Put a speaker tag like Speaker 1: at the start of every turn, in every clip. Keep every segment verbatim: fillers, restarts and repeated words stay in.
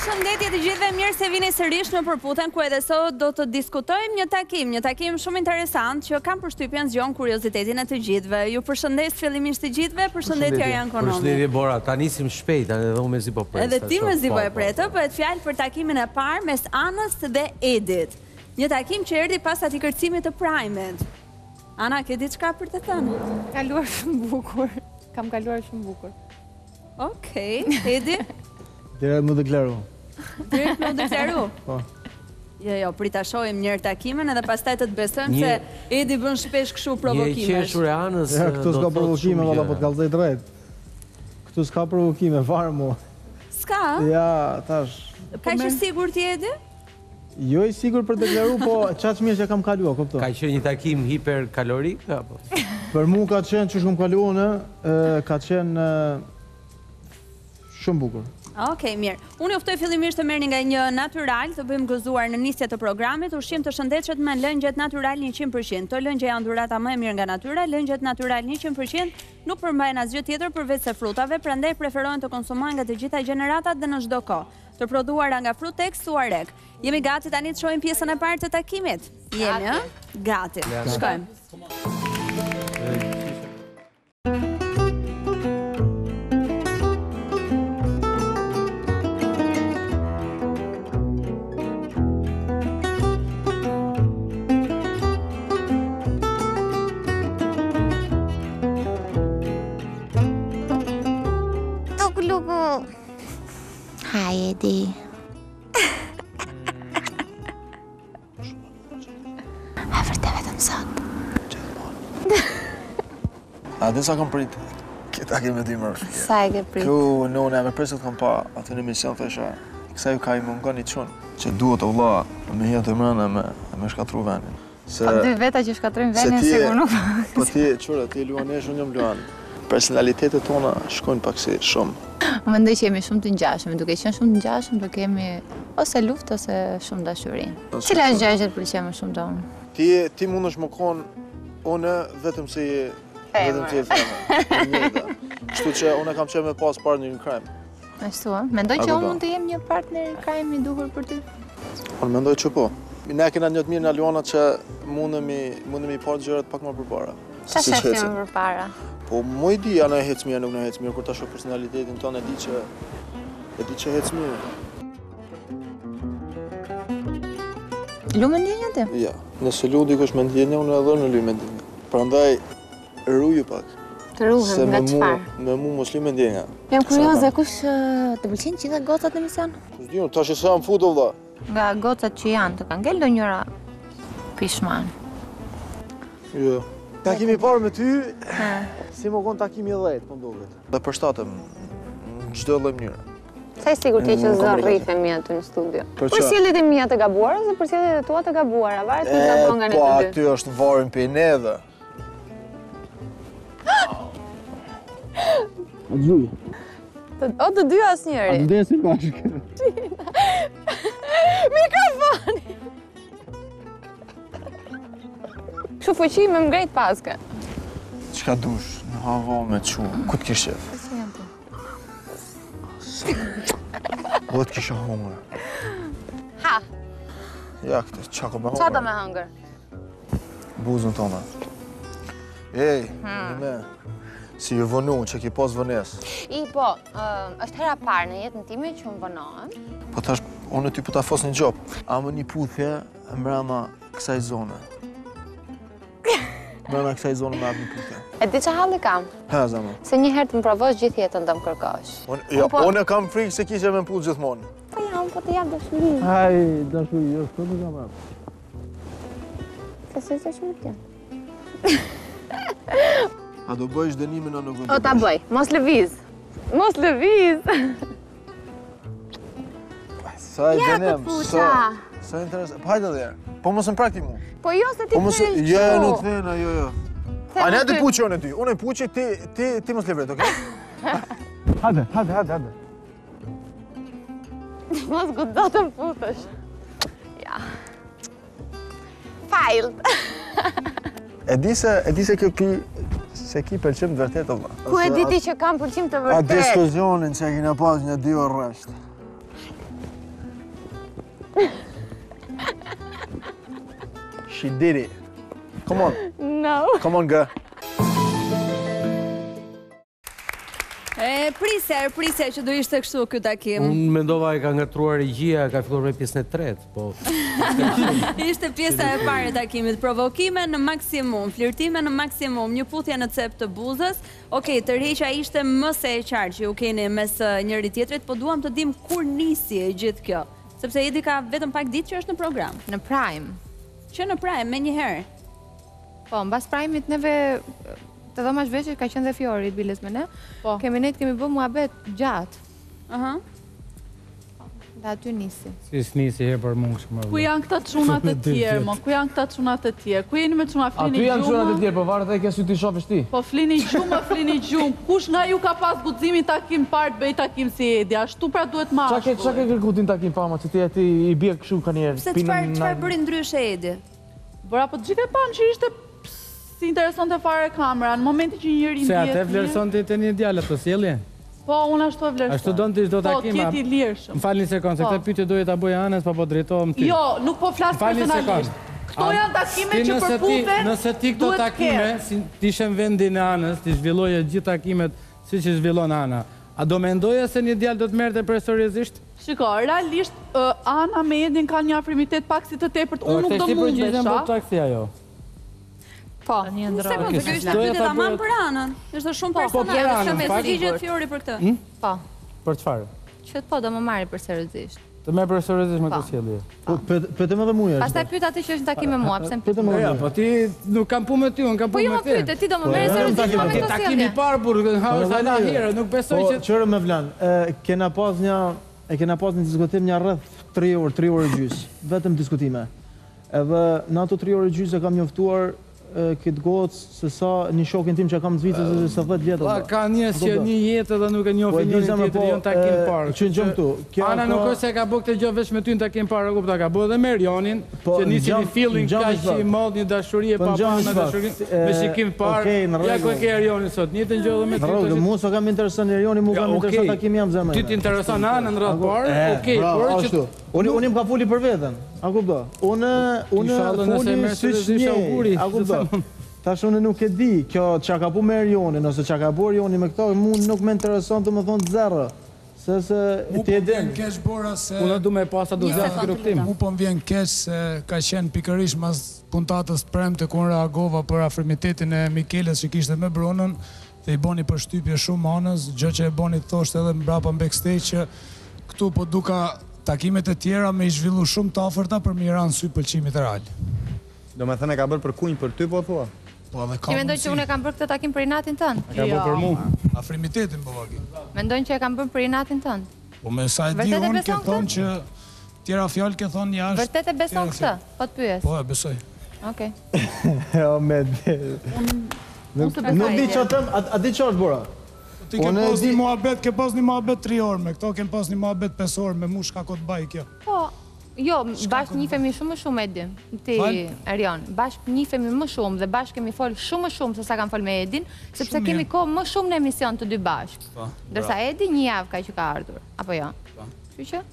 Speaker 1: Përshëndetje të gjithëve, mirë se vini sërish në Përputhen, ku edhe sot do të diskutojmë një takim, një takim shumë interesant që kam përshtypjen zgjon kuriozitetin e të gjithëve. Ju përshëndes fillimisht të gjithëve, përshëndetje Arjan Konomi.
Speaker 2: Përshëndetje Bora, ta nisim shpejt, edhe unë mezi po pres.
Speaker 1: Edhe ti mezi po e pretë, bëhet fjalë për takimin e parë mes Anës dhe Edit. Një takim që erdhi pas atij kërcimit të Prime-it. Ana, ke diçka për të thënë?
Speaker 3: Kaluar shumë bukur. Kam kaluar shumë bukur.
Speaker 1: Okej, Edi?
Speaker 4: Direkt më deklaru.
Speaker 1: Direkt më deklaru?
Speaker 4: Po.
Speaker 1: Jo, jo, prita shohim njërë takimin edhe pastaj të të besojmë se Edi bën shpesh kështu provokimesh.
Speaker 2: Një qeshur e Anës do të
Speaker 4: Këtu s'ka provokime, valla, po t'kallëzoj drejt. Këtu s'ka provokime, farë mu.
Speaker 1: S'ka?
Speaker 4: Ja, tash.
Speaker 1: Ka që sigur ti Edi?
Speaker 4: Jo i sigur për deklaru, po qaç mirë që kam kalua, kupto.
Speaker 2: Ka qenë një takim hiperkalorik, apo?
Speaker 4: Për mu ka qenë që shumë kalu në, ka qenë shumë bukur.
Speaker 1: Okej, mirë. Unë juftoj fillimisht të merrni nga një natyral, të bëjmë gëzuar në nisje të programit, ushqim të shëndetshëm me lëngjet natyral njëqind përqind. Këto lëngje janë dhurata më e mirë nga natyra, lëngjet natyral njëqind përqind nuk përmbajnë asgjë tjetër përveç se frutave, prandaj preferohen të konsumohen nga të gjitha gjeneratat dhe në çdo kohë. Të prodhuara nga Frutex Suarek. Jemi gati tani të shohim pjesën e parë të takimit. Jemi, ë? Gati. Shkojmë.
Speaker 5: Hi, Edi. A vërte vetëm sot?
Speaker 6: A dhe sa kam prit? Kita kemi di mërë.
Speaker 5: Sa e ke prit?
Speaker 6: Kru në unë e me presit kam pa atë në emision thesha. Kësa ju ka i më nga një qunë që duhet o vla me hjetë të mërën e me shkatru venin.
Speaker 3: A dy veta që shkatrujnë venin sigur nuk.
Speaker 6: Po ti, qure, ti luan e shumë njëm luan. Personalitetet tona shkojnë pak si shumë.
Speaker 3: Më mendoj që jemi shumë të ngjashëm, duke qenë shumë të ngjashëm do kemi ose luftë ose shumë dashuri. Cila është gjëja që të pëlqen më shumë domun?
Speaker 6: Ti ti mundesh më kon unë vetëm si vetëm si femër. Kështu që unë kam qenë me pas partner në crime.
Speaker 3: Ashtu ë? Mendoj që unë mund të jem një partner në crime i duhur për ty.
Speaker 6: Unë mendoj që po. Ne kena një të mirë në Aluana që mundemi mundemi pa gjërat pak më përpara.
Speaker 3: Sa shefim më përpara?
Speaker 6: Po mu i di, anë e hec mirë, nuk në hec mirë, kur ta shoh personalitetin tonë, e di që e di që hec mirë.
Speaker 3: Lu me ndjenja ti?
Speaker 6: Ja, nëse lu dikush me ndjenja, unë edhe në lu me ndjenja. Prandaj, rruju pak.
Speaker 3: Të ruhem, nga çfarë?
Speaker 6: Me mu mos lu me ndjenja.
Speaker 3: Jam kurioze, kush të pëlqen gjitha gocat në emision?
Speaker 6: Kush di unë, tash e sa më futu vlla.
Speaker 3: Nga gocat që janë, të kanë ngel do njëra pishman.
Speaker 6: Jo.
Speaker 4: Takimi parë me ty, si më konë takimi dhejtë, më duket.
Speaker 6: Dhe përshtatëm në çdo lloj mënyre.
Speaker 3: Sa i sigurt je që zë rrif e mia aty në studio?
Speaker 6: Për
Speaker 3: sjelljet e mia të gabuara ose për sjelljet e tua të gabuara? Varet nga gabon nga ne të dy.
Speaker 6: Po aty është varrin pe neve.
Speaker 4: A gjuj.
Speaker 3: O të dy asnjëri.
Speaker 4: A ndesim bashkë.
Speaker 3: Mikrofoni. Shu fuqi me më grejt paske.
Speaker 6: Qka dush, në havo me qu, ku t'kish qef?
Speaker 3: Si jam po?
Speaker 6: Do t'kisha hungër.
Speaker 3: Ha!
Speaker 6: Ja këtë, qa ko me hungër?
Speaker 3: Qa do me hungër?
Speaker 6: Buzën tona. Ej, një me, si ju vënu që ki pas vënes.
Speaker 3: I po, është hera parë në jetën time që unë vënohem.
Speaker 6: Po tash, unë ty po ta fos një gjop. A më një puthje mbrama kësaj zone. Mbrama kësaj zone me atë një puthje.
Speaker 3: E di që halli kam?
Speaker 6: Ha, zama.
Speaker 3: Se një herë të më provosh gjithë jetën të më kërkosh.
Speaker 6: Unë e kam frikë se kishe me më puthë gjithmonë.
Speaker 3: Po jam, po të jam dëshuri.
Speaker 4: Haj, dashuri, jo, s'ko të kam apë.
Speaker 3: Se se se shumë të
Speaker 6: A do bëjsh dënimin o nuk do bëjsh?
Speaker 3: O ta bëj, mos lëviz. Mos lëviz.
Speaker 6: Sa e
Speaker 3: Ja,
Speaker 6: dënim,
Speaker 3: të puqa.
Speaker 6: sa... Sa interes... Po hajde dhe herë. Po mos më prakti mu.
Speaker 3: Po jo se ti
Speaker 6: Po mos...
Speaker 3: thënë
Speaker 6: Jo, nuk thena, jo, jo. A ne
Speaker 3: ty.
Speaker 6: ti puqë unë e ty. Unë e puqë, ti, ti, ti mos levret, okej?
Speaker 4: Hajde, hajde, hajde, hajde.
Speaker 3: Mos gudo të më futesh. Ja. Failed.
Speaker 6: E di se, e di se kjo ki... Se ki pëlqim të vërtet, Allah.
Speaker 3: Ku e di ti që kam pëlqim të
Speaker 6: A
Speaker 3: vërtet?
Speaker 6: diskuzionin që e kina pas një dy orë rrështë. She did it. Come on.
Speaker 3: No.
Speaker 6: Come on, girl.
Speaker 1: E, prisja, prisja që do ishte kështu ky takim.
Speaker 2: Unë mendova e ka ngatruar regjia, ka filluar me pjesën e tretë, po.
Speaker 1: Ishte pjesa e parë e takimit, provokime në maksimum, flirtime në maksimum, një puthje në cep të buzës. Okej, tërheqja ishte më se e qartë që ju keni mes njëri tjetrit, po duam të dim kur nisi e gjithë kjo. Sepse Edi ka vetëm pak ditë që është në program.
Speaker 3: Në Prime.
Speaker 1: Që në Prime, me njëherë.
Speaker 3: Po, mbas Prime-it neve të dhoma shveshit ka qenë dhe Fiori, biles me ne.
Speaker 1: Po.
Speaker 3: Kemi ne të kemi bë muhabet gjatë.
Speaker 1: Aha.
Speaker 3: Dhe aty nisi.
Speaker 4: Si s'nisi herë për mund shumë.
Speaker 7: Ku janë këta çunat e tjerë, mo? Ku janë këta çunat e tjerë? Ku jeni me çuna flini
Speaker 4: Aty
Speaker 7: gjumë?
Speaker 4: janë çunat e tjerë, po varet ai ke sy ti shofësh ti.
Speaker 7: Po flini gjumë, flini gjumë. Kush nga ju ka pas guximin takim parë të bëj takim si Edi? Ashtu pra duhet ma
Speaker 4: Qa ke, qa ke kërkutin takim pama, që ti e ti i bje këshu ka njerë.
Speaker 1: Pse çfarë çfarë bëri ndryshe Edi?
Speaker 7: Bora, po të gjithë e panë që ishte si intereson të fare kamera, në momenti që njëri
Speaker 8: Se
Speaker 7: ndjetë
Speaker 8: atë e vlerëson të të një djallë të sjellje?
Speaker 7: Po, unë ashtu e vlerëson.
Speaker 8: Ashtu donë të ishdo takim?
Speaker 7: Po, kjeti lirshëm.
Speaker 8: Më falë një sekundë, se
Speaker 7: Po.
Speaker 8: këtë pyetje doje ta bëja Anës, pa po drejtohem ty.
Speaker 7: Jo, nuk po flasë
Speaker 8: Falë një
Speaker 7: personalisht.
Speaker 8: sekundë.
Speaker 7: Këto janë takime
Speaker 8: Ti
Speaker 7: që
Speaker 8: nëse ti-
Speaker 7: përputhen,
Speaker 8: Nëse ti këto
Speaker 7: duhet
Speaker 8: takime,
Speaker 7: ketë.
Speaker 8: si ti ishe në vendin e Anës, ti zhvilloje gjithë takimet si që zhvillon Ana, a do mendoje se një djalë do të merrte profesorizisht?
Speaker 7: Shiko, realisht, ë, Ana me Edin ka një afrimitet pak si të tepërt, unë nuk do
Speaker 8: mundesha.
Speaker 7: mundesha.
Speaker 8: Po taksi ajo.
Speaker 3: Po.
Speaker 1: Një sekondë,
Speaker 8: Okej,
Speaker 1: kjo ishte
Speaker 8: doja
Speaker 1: pyetje
Speaker 8: ta
Speaker 1: tamam
Speaker 8: bëja-
Speaker 1: për Anën. Ishte shumë
Speaker 8: po, për
Speaker 1: personale,
Speaker 8: Anën,
Speaker 1: shumë
Speaker 8: fakt.
Speaker 1: si ligjet Fiori për këtë.
Speaker 3: Po.
Speaker 8: Për çfarë?
Speaker 3: Që po do më marri për seriozisht.
Speaker 8: Të merr profesorizisht me
Speaker 3: Po.
Speaker 8: këtë sjellje.
Speaker 4: Po, pyetëm edhe mua.
Speaker 3: Pastaj pyet atë që është në takim me mua, pse më pyet?
Speaker 4: Pyetëm edhe
Speaker 8: Ja,
Speaker 4: mua.
Speaker 8: po ti nuk kam punë me ty, unë kam
Speaker 3: Po
Speaker 8: punë
Speaker 3: jo
Speaker 8: me
Speaker 3: më
Speaker 8: ty.
Speaker 3: pyet, ti do më merr
Speaker 4: jo,
Speaker 3: seriozisht
Speaker 4: takim-
Speaker 3: me
Speaker 8: Ti
Speaker 3: këtë
Speaker 8: takimi i
Speaker 3: sjellje.
Speaker 8: parë burr, ha
Speaker 4: Po,
Speaker 8: sa na
Speaker 4: jo.
Speaker 8: herë, nuk besoj
Speaker 4: Po,
Speaker 8: që
Speaker 4: qërë me vlan, e, kena pas një, e kena pas një diskutim një rrëth tri orë, tri orë e gjysë, vetëm diskutime. Edhe në ato tri orë e gjysë e kam njoftuar e, këtë gocë se sa një shokin tim që kam zvicës e se dhjetë vjetë.
Speaker 8: Pa, ka njerëz që
Speaker 4: Po,
Speaker 8: një jetë edhe nuk e
Speaker 4: Po, e
Speaker 8: njohin
Speaker 4: di
Speaker 8: njërin
Speaker 4: se me
Speaker 8: tjetrin,
Speaker 4: po,
Speaker 8: janë takim
Speaker 4: e,
Speaker 8: parë.
Speaker 4: që në gjëmë këtu, kjo
Speaker 8: Ana
Speaker 4: ka-
Speaker 8: nuk është se ka bërë këtë gjë vetëm me ty në takim parë, kupta, ka bërë edhe me Erionin,
Speaker 4: Po,
Speaker 8: që nisi
Speaker 4: në
Speaker 8: një
Speaker 4: gjam-
Speaker 8: feeling
Speaker 4: në gjam
Speaker 8: kaq
Speaker 4: i shfaq.
Speaker 8: i madh, një dashuri e
Speaker 4: Po, në
Speaker 8: pa
Speaker 4: gjam i
Speaker 8: me
Speaker 4: shfaq.
Speaker 8: dashuri,
Speaker 4: E,
Speaker 8: me shikim parë.
Speaker 4: okej, në
Speaker 8: Ja ku e
Speaker 4: rregull.
Speaker 8: ke Erionin sot, njëjtën gjë edhe me ty.
Speaker 4: Në rrugë,
Speaker 8: tash-
Speaker 4: mu s'o kam intereson Erioni, mu
Speaker 8: Ja,
Speaker 4: kam intereson
Speaker 8: okej.
Speaker 4: takim jam zemër.
Speaker 8: Ty t'intereson Ana në radhë parë,
Speaker 4: E,
Speaker 8: okej,
Speaker 4: bravo,
Speaker 8: por që
Speaker 4: ashtu. Unë unë më ka foli për veten. A kupto? Unë unë
Speaker 8: Inshallah, nëse
Speaker 4: foli
Speaker 8: merr
Speaker 4: siç
Speaker 8: seriozisht
Speaker 4: një.
Speaker 8: auguri,
Speaker 4: A kupto?
Speaker 8: se sa-
Speaker 4: Tash unë nuk e di, kjo çka ka bu me Erionin ose çka ka bu Erioni me këto, mu nuk më intereson të më thonë zero. Se se
Speaker 9: Mu
Speaker 4: ti
Speaker 9: po
Speaker 4: e
Speaker 9: më
Speaker 4: din.
Speaker 9: vjen keq Bora se
Speaker 8: unë du me pasa do
Speaker 1: Një
Speaker 8: zgjat
Speaker 1: sekondë,
Speaker 8: gruptim.
Speaker 9: mu po më vjen keq se ka qenë pikërisht mas puntatës të premte kur reagova për afrimitetin e Mikeles që kishte me Brunën dhe i boni përshtypje shumë Anës, gjë që e boni thoshte edhe mbrapa në backstage që këtu po duka takimet e tjera me i zhvillu shumë të afërta për mi ranë sy pëlqimit real.
Speaker 10: Do me thënë e ka bërë për kunj për ty, po thua?
Speaker 9: Po edhe ka
Speaker 3: Ti mendon që unë e kam bërë këtë takim për inatin tënd?
Speaker 8: Ka bërë për mua.
Speaker 9: afrimitetin po vaki.
Speaker 3: Mendon që e kam bërë për inatin tënd?
Speaker 9: Po me sa e di
Speaker 3: Vërtet e
Speaker 9: unë ke
Speaker 3: beson
Speaker 9: thonë që tjera fjalë ke thonë jashtë.
Speaker 3: Vërtet e beson këtë? Po të pyes.
Speaker 9: Po e besoj.
Speaker 3: Okej.
Speaker 4: Jo me.
Speaker 7: Unë se
Speaker 4: Nuk
Speaker 7: besoj.
Speaker 4: di çfarë them, a a di çfarë është Bora?
Speaker 9: Ti ke
Speaker 4: Unë e
Speaker 9: pas
Speaker 4: di-
Speaker 9: një muhabet, ke pas një muhabet tri orë me këto, ke pas një muhabet pesë orë me mu shka ko të baj kjo.
Speaker 3: Po, jo, bashkë njifemi shumë më shumë Edin, ti
Speaker 9: Fal?
Speaker 3: Erion, bashkë njifemi më shumë dhe bashkë kemi folë shumë më shumë se sa kam folë me Edin, sepse
Speaker 9: Shumë
Speaker 3: kemi
Speaker 9: mirë.
Speaker 3: kohë më shumë në emision të dy bashkë.
Speaker 9: Po,
Speaker 3: Ndërsa Edi një javë ka që ka ardhur, apo jo? Kështu që?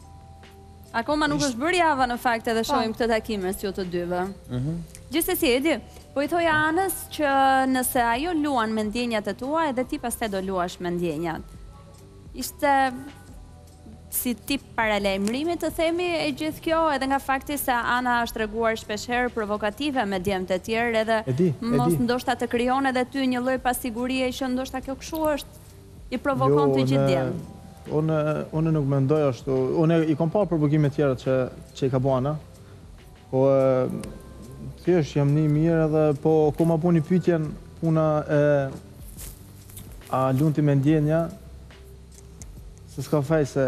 Speaker 1: Akoma nuk është bërë java në fakt edhe shohim këtë takim mes ju të dyve. Gjithsesi Edi, po i thoja Anës që nëse ajo luan me ndjenjat e tua, edhe ti pastaj do luash me ndjenjat. Ishte si tip paralajmërimi të themi e gjithë kjo, edhe nga fakti se Ana është treguar shpeshherë provokative me djemtë e tjerë, edhe
Speaker 4: E di, e
Speaker 1: mos
Speaker 4: di.
Speaker 1: ndoshta të krijon edhe ty një lloj pasigurie që ndoshta kjo kështu është i provokon të gjithë
Speaker 4: unë-
Speaker 1: djemt.
Speaker 4: Unë unë nuk mendoj ashtu. Unë i kam parë provokime tjera që që i ka bu Ana. Po e, thjesht jam një mirë edhe po ku ma puni pyetjen puna e a lunti me ndjenja se s'ka faj se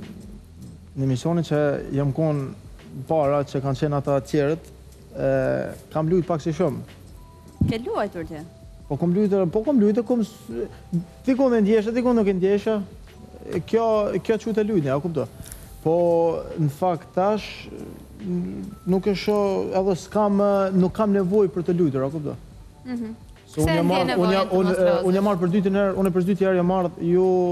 Speaker 4: në emisionin që jam konë para që kanë qenë ata tjerët, e, kam lujt pak si shumë.
Speaker 1: Ke luajtur ti?
Speaker 4: Po kom lujtë, po kom lujtë, kom s- dikon dhe ndjeshe, dikon nuk e ndjeshe. Kjo kjo çu të lujtni, a kupto? Po në fakt tash n- nuk e shoh edhe s'kam nuk kam nevojë për të lujtur, a kupto?
Speaker 1: Mhm.
Speaker 4: Se unë jam marrë, unë jam unë unë jam marrë për dytën herë, unë për dytë herë jam marrë, ju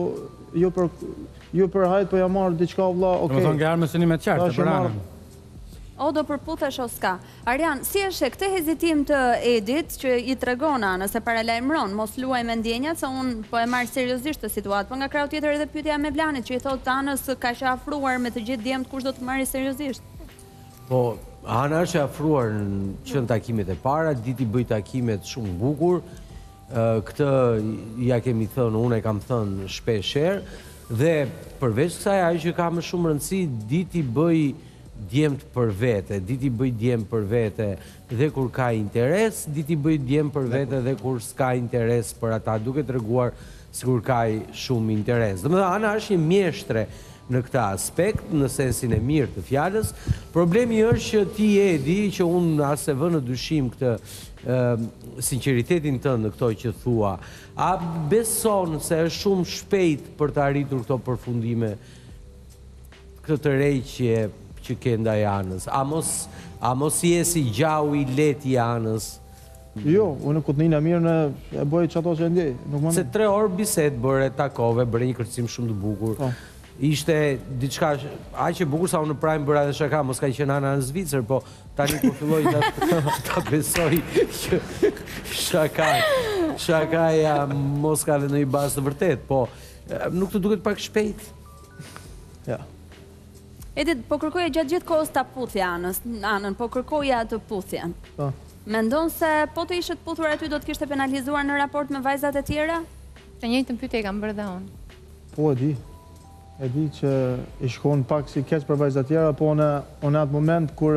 Speaker 4: jo për jo për hajt, po jam marrë diçka vëlla,
Speaker 8: Do
Speaker 4: okay.
Speaker 8: më thonë nga armë sënime të qartë, për anën.
Speaker 1: O do përputhesh o s'ka. Arjan, si është këtë hezitim të Edit që i tregon anës e paralajmëron, mos luaj me ndjenjat, se unë po e marr seriozisht të situatë, po nga krau tjetër edhe pyetja me Blanit që i thotë anës ka që afruar me të gjithë djemt, kush do të marrë seriozisht?
Speaker 2: Po, Ana është e afruar në qënë takimet e para, diti bëj takimet shumë bukur, këtë ja kemi thënë, unë e kam thënë shpesher, dhe përveç kësaj ajo që ka më shumë rëndësi, diti bëj djemt për vete, diti bëj djemt për vete dhe kur ka interes, diti bëj djemt për vete dhe kur s'ka interes për ata, duke të reguar sikur ka shumë interes. Dhe më dhe Ana është një mjeshtre në këta aspekt, në sensin e mirë të fjallës. Problemi është që ti e di që unë asë e vë në dyshim këtë sinceritetin të në këto që thua. A beson se është shumë shpejt për të arritur këto përfundime, këtë të rejqje që ke ndaj Anës? A mos, a mos jesi gjau i leti Anës?
Speaker 4: Jo, unë këtë një në mirë në e bëj që ato që e ndjej.
Speaker 2: Se tre orë biset bërë, takove, bërë një kërcim shumë të bukur. Ishte diçka, aq e bukur sa unë në prime bëra dhe shaka, mos ka qenë Ana në Zvicër, po tani po filloj ta besoj që shaka, shakaja mos ka dhe në i bazë të vërtet, po nuk të duket pak shpejt?
Speaker 4: Ja.
Speaker 1: Edit, po kërkoja gjatë gjithë kohës ta puthja Anës, Anën, po kërkoja të puthja.
Speaker 4: Po.
Speaker 1: Mendon se po të ishte të puthur aty do të kishte penalizuar në raport me vajzat e tjera?
Speaker 3: Të njëjtën pyetje e kam bërë dhe unë.
Speaker 4: Po e di. E di që i shkon pak si keq për vajzat tjera, po në atë moment kur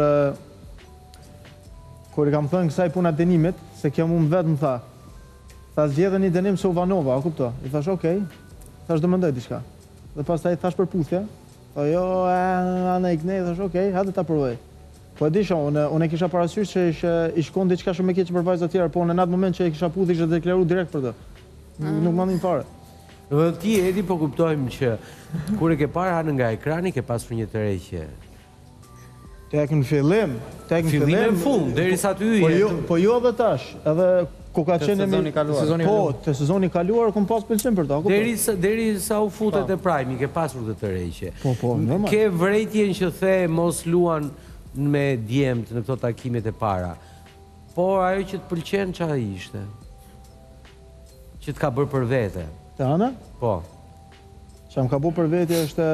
Speaker 4: kur i kam thënë kësaj puna dënimit, se kjo mu më vetë më tha, tha zgjedhe një dënim se u vanova, a kupto? I thash okej, thash do mendoj diçka. Dhe pas ta i thash për puthja, tha jo, anë i knej, thash okej, hajde ta provoj. Po e di shumë, unë e kisha parasysh që i shkon diçka shumë e keq për vajzat tjera, po në atë moment që e kisha puth ishte deklaruar direkt për të. Nuk mandim fare.
Speaker 2: Dhe ti Edi po kuptojmë që kur e ke parë Anën nga ekrani ke pasur një tërheqje.
Speaker 4: Tek në fillim, tek në fillim.
Speaker 2: Fillim e fund, derisa ty
Speaker 4: Po jo, po jo edhe tash, edhe ku ka qenë
Speaker 10: sezoni kaluar.
Speaker 4: Po, te sezoni kaluar kum pas pëlqen për ta, kupton?
Speaker 2: Derisa derisa u futet e Prime, ke pasur këtë tërheqje.
Speaker 4: Po, po, normal.
Speaker 2: Ke vërejtjen që the mos luan me djemt në këto takimet e para. Por ajo që të pëlqen çfarë ishte? Që të ka bërë për vete.
Speaker 4: Te Ana?
Speaker 2: Po.
Speaker 4: Që më ka bu për vetje është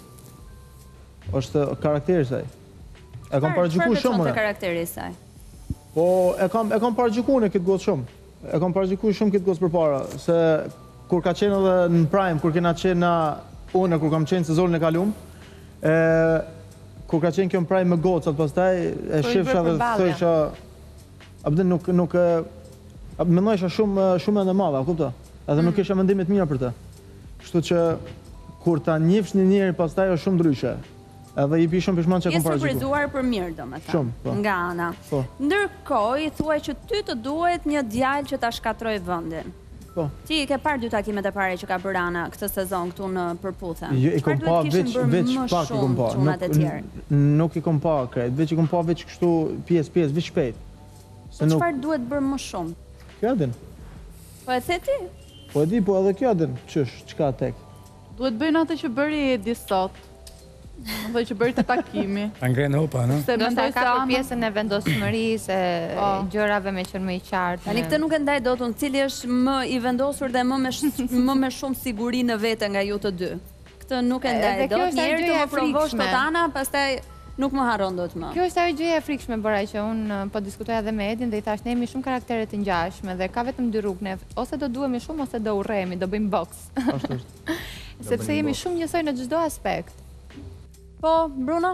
Speaker 4: është karakteri saj. E kam paragjiku shumë.
Speaker 1: Çfarë të karakteri saj?
Speaker 4: Po, e kam e kam paragjiku në këtë gotë shumë. E kam paragjiku shumë këtë gotë përpara, se kur ka qenë edhe në Prime, kur kena qenë na unë kur kam qenë sezonin e kaluam, e kur ka qenë kjo në Prime me gocat, pastaj e shifsha dhe thosha abdin nuk nuk mendojsha shumë shumë ende madhe, a kupton? Edhe nuk kisha mendime të mira për të. Kështu që kur ta njihsh një njeri pastaj është shumë ndryshe. Edhe i pi shumë pishman që e kom paraqituar.
Speaker 1: Je surprizuar për mirë, domethënë.
Speaker 4: Shumë, po.
Speaker 1: Nga Ana.
Speaker 4: Po.
Speaker 1: Ndërkohë i thuaj që ty të duhet një djalë që ta shkatroj vendin.
Speaker 4: Po.
Speaker 1: Ti i ke parë dy takimet e para që ka bërë Ana këtë sezon këtu në përputhje.
Speaker 4: Jo, i kom pa veç veç pak i kom pa.
Speaker 1: Nuk,
Speaker 4: nuk i kom pa krejt, veç i kom pa veç kështu pjesë pjesë, veç shpejt.
Speaker 1: Se nuk... Çfarë duhet bërë më shumë?
Speaker 4: Kjo din.
Speaker 1: Po e the ti?
Speaker 4: Po e di, po edhe kjo din, qësh, çka tek?
Speaker 7: Duhet bëjnë atë që bëri Edi sot. Dhe që bëri të takimi.
Speaker 8: A ngrenë hopa, në?
Speaker 3: Do të ka për pjesën e vendosmërisë, e gjërave me qenë më i qartë.
Speaker 1: Tani këtë nuk e ndaj dot unë, cili është më i vendosur dhe më me më me shumë siguri në vete nga ju të dy. Këtë nuk e ndaj dot. Njëherë të më provosh tot Ana, pastaj nuk më harron dot më.
Speaker 3: Kjo është ajo gjëja e frikshme bëra që unë po diskutoja edhe me Edin dhe i thash ne jemi shumë karaktere të ngjashme dhe ka vetëm dy rrugë, ne ose do duhemi shumë ose do urrehemi, do bëjmë boks.
Speaker 4: Ashtu është.
Speaker 3: Sepse jemi shumë njësoj në çdo aspekt.
Speaker 1: Po, Bruno?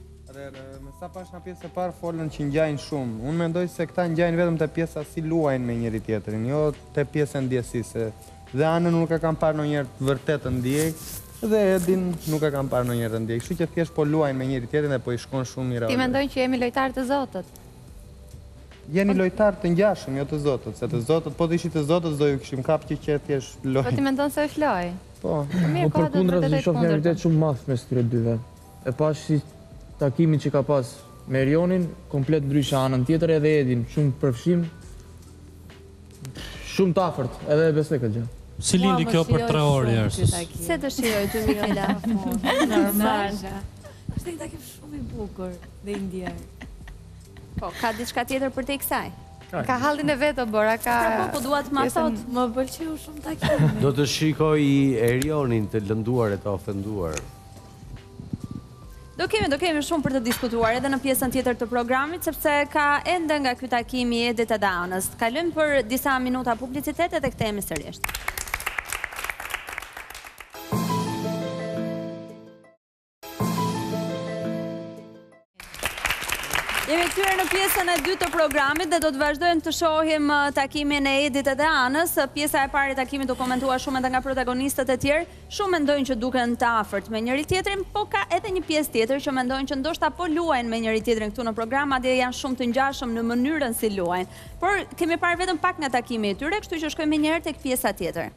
Speaker 10: Me sa pash nga pjesë e parë folën që ngjajnë shumë. Unë mendoj se këta ngjajnë vetëm te pjesa si luajnë me njëri tjetrin, jo te pjesa ndjesise. Dhe Anën nuk e kam parë ndonjëherë vërtet të ndjej. Dhe Edin nuk e kam parë ndonjëherë të ndjej. Kështu që thjesht po luajnë me njëri tjetrin dhe po i shkon shumë mirë.
Speaker 3: Ti mendon që jemi lojtarë të Zotët?
Speaker 10: Jeni lojtarë të ngjashëm, jo të Zotët, se të Zotët, po të ishit të Zotët, do ju kishim kapë që që thjesht lojë.
Speaker 3: Po ti mendon se është lojë?
Speaker 10: Po.
Speaker 3: Mirë,
Speaker 11: për kundra se shoh një vërtet shumë madh mes këtyre dyve. E pash si takimin që ka pas me Erionin, komplet ndryshe anën tjetër edhe Edin, shumë përfshim, shumë të afërt, edhe e besoj këtë gjë.
Speaker 12: Si lindi kjo për tre orë Jersus?
Speaker 1: Se të shijoj ty Mikela?
Speaker 3: Normal.
Speaker 13: Është një takim shumë i bukur dhe i ndjerë.
Speaker 1: Po, ka diçka tjetër për te i kësaj?
Speaker 3: Ka hallin e vetë, Bora, ka...
Speaker 1: Po, po duat ma thot.
Speaker 13: Më pëlqeu shumë takimi.
Speaker 2: Do të shikoj i Erionin të lënduar e të ofenduar.
Speaker 1: Do kemi, do kemi shumë për të diskutuar edhe në pjesën tjetër të programit, sepse ka ende nga ky takimi i Edit edhe Anës. Kalojmë për disa minuta publicitet edhe kthehemi sërish. Jemi kthyer në pjesën e dytë të programit dhe do të vazhdojmë të shohim takimin e Edit edhe Anës. Pjesa e parë e takimit u komentua shumë edhe nga protagonistët e tjerë. Shumë mendojnë që duken të afërt me njëri tjetrin, po ka edhe një pjesë tjetër që mendojnë që ndoshta po luajnë me njëri tjetrin këtu në program, madje janë shumë të ngjashëm në mënyrën si luajnë. Por kemi parë vetëm pak nga takimi i tyre, kështu që shkojmë një herë tek pjesa tjetër.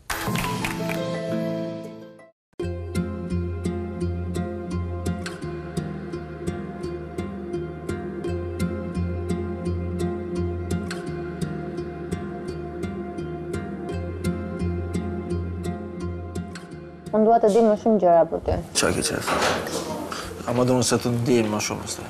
Speaker 14: Unë dua të di më shumë gjëra për ty.
Speaker 6: Qa ke qef? Ama do në se të ndinë më shumë, së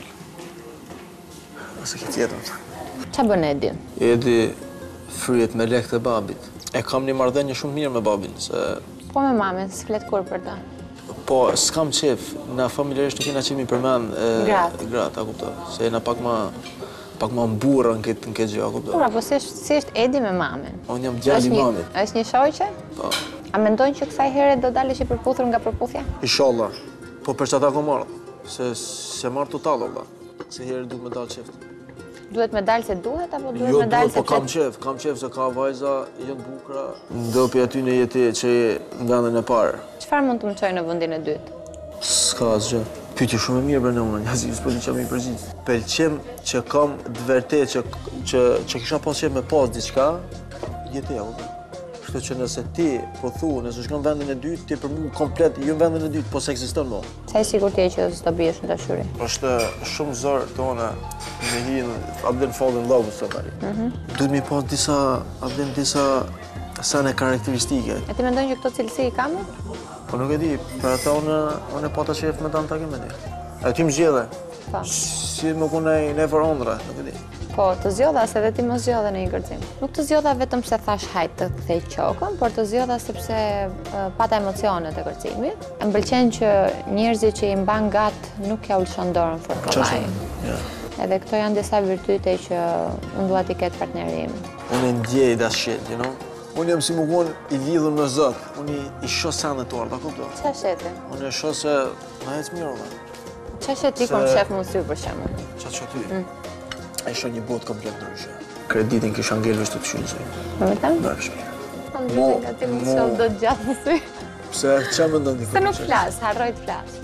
Speaker 6: Ase ke tjetën.
Speaker 14: Qa bën Edi?
Speaker 6: Edi fryet me lek të babit. E kam një marrëdhënie shumë mirë me babin, se...
Speaker 14: Po me mamin, s'flet kur për ta.
Speaker 6: Po, s'kam qef, na familjarisht nuk jena qemi përmen...
Speaker 14: Gratë.
Speaker 6: Gratë, a kupto. Se jena pak ma... pak ma mburë në këtë në këtë gjë, a kupto.
Speaker 14: Pura, po si është Edi me mamin?
Speaker 6: Unë jam djalli i mamit.
Speaker 14: Është një shoqe?
Speaker 6: Po.
Speaker 14: A mendojnë që kësaj here do dalesh i përputhur nga përputhja?
Speaker 6: Inshallah. Po për që ata ko marrë. Se se marrë total, Allah. Se herë duhet me dalë qeft.
Speaker 14: Duhet me dalë se duhet, apo duhet
Speaker 6: jo,
Speaker 14: me dalë se
Speaker 6: po kam qef, kam qef se ka vajza, jënë bukra. Ndopi aty në jeti që në vendin e parë.
Speaker 14: Çfarë mund të më çojë në vendin e dytë?
Speaker 6: S'ka asgjë. Pyetje shumë e mirë për në unë, jazi, s'po një që më i përgjith. Pëlqem që kam të vërtet që, që, që kisha pas qef me pas diçka, jeti e u. Kështu që nëse ti po thu, nëse shkon vendin e dytë, ti për mu komplet, jo vendin e dytë, po se ekziston mo.
Speaker 14: Sa i sigurt je që s'do biesh në dashuri?
Speaker 6: Është shumë zor tona me hinë, abden fall in love with somebody. Duhet mi pas disa, abden disa sene karakteristike.
Speaker 14: E ti mendojnë që këto cilësi i kamë?
Speaker 6: Po nuk e di, për ata unë, unë e pata qef me ta në takim me ti. E ti më zgjede. Si më kunej never ondra, nuk e di.
Speaker 14: Po, të zjodha se dhe ti më zjodha në një kërcim. Nuk të zjodha vetëm se thash hajt të kthej qokën, por të zjodha sepse uh, pata emocionet e kërcimit. Më pëlqen që njerëzit që i mban gat nuk ja ulshon dorën fort kollaj.
Speaker 6: Yeah.
Speaker 14: Edhe këto janë disa virtyte që unë dua t'i ketë partneri im.
Speaker 6: Unë e ndjej that shit, you know? Unë jam si më kon i lidhur me Zot. Unë i shoh senet tuar, ta kuptoj.
Speaker 14: Qa sheti?
Speaker 6: Unë e shoh se na ecë mirë, valla.
Speaker 14: Qa sheti kur shef mund sy për shembull?
Speaker 6: Qa shoh ty? E shoh një botë komplet ndryshe. Kreditin kisha ngel veç të të shynësoj.
Speaker 14: Me vërtet?
Speaker 6: Bërshmi.
Speaker 14: Mo, nga ti mund shoh do të gjatë në sy.
Speaker 6: Pse, qa më ndonë t'i
Speaker 14: Se nuk flas, harroj të flas.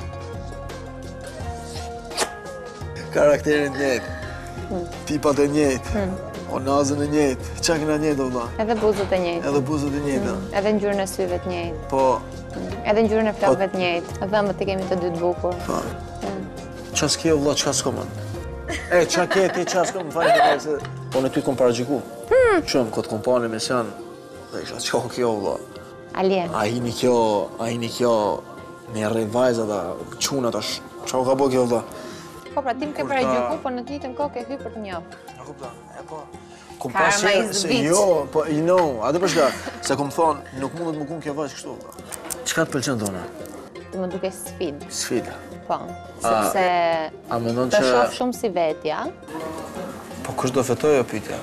Speaker 6: Karakterin njëjtë, tipat e njëjtë, onazën e njëjtë, qa kina njëjtë, valla?
Speaker 14: Edhe buzët e njëjtë.
Speaker 6: Edhe buzët e njëjtë.
Speaker 14: Edhe ngjyrën e syve të njëjtë.
Speaker 6: Po.
Speaker 14: Edhe ngjyrën e flokëve të njëjtë. Dhëmbët i kemi të dy të bukur.
Speaker 6: Po. Qa s'ke, valla, qa s'ko mën? E, qa ke ti, qa s'ko më fajnë të se... Po në ty kom paragjiku. Shumë, këtë kompani me sen, dhe isha, qa kjo, valla?
Speaker 14: Alien.
Speaker 6: A hini kjo, a hini kjo, me rrej vajza da, quna ta, qa ka bo kjo, valla?
Speaker 14: Po, pra tim ke paragjiku, po në të njëjtën kohë ke hy për të njohur.
Speaker 6: A kupta, e po. Karma is the bitch. Jo, po, you know, a dhe përshka, se kom thonë, nuk mundet më kun kjo vajzë kështu, valla. Qka të pëlqen tona?
Speaker 14: Të më duke sfid.
Speaker 6: Sfid?
Speaker 14: Po, sepse të shoh shumë si vetja.
Speaker 6: Po, kush do fetoj o pyetja?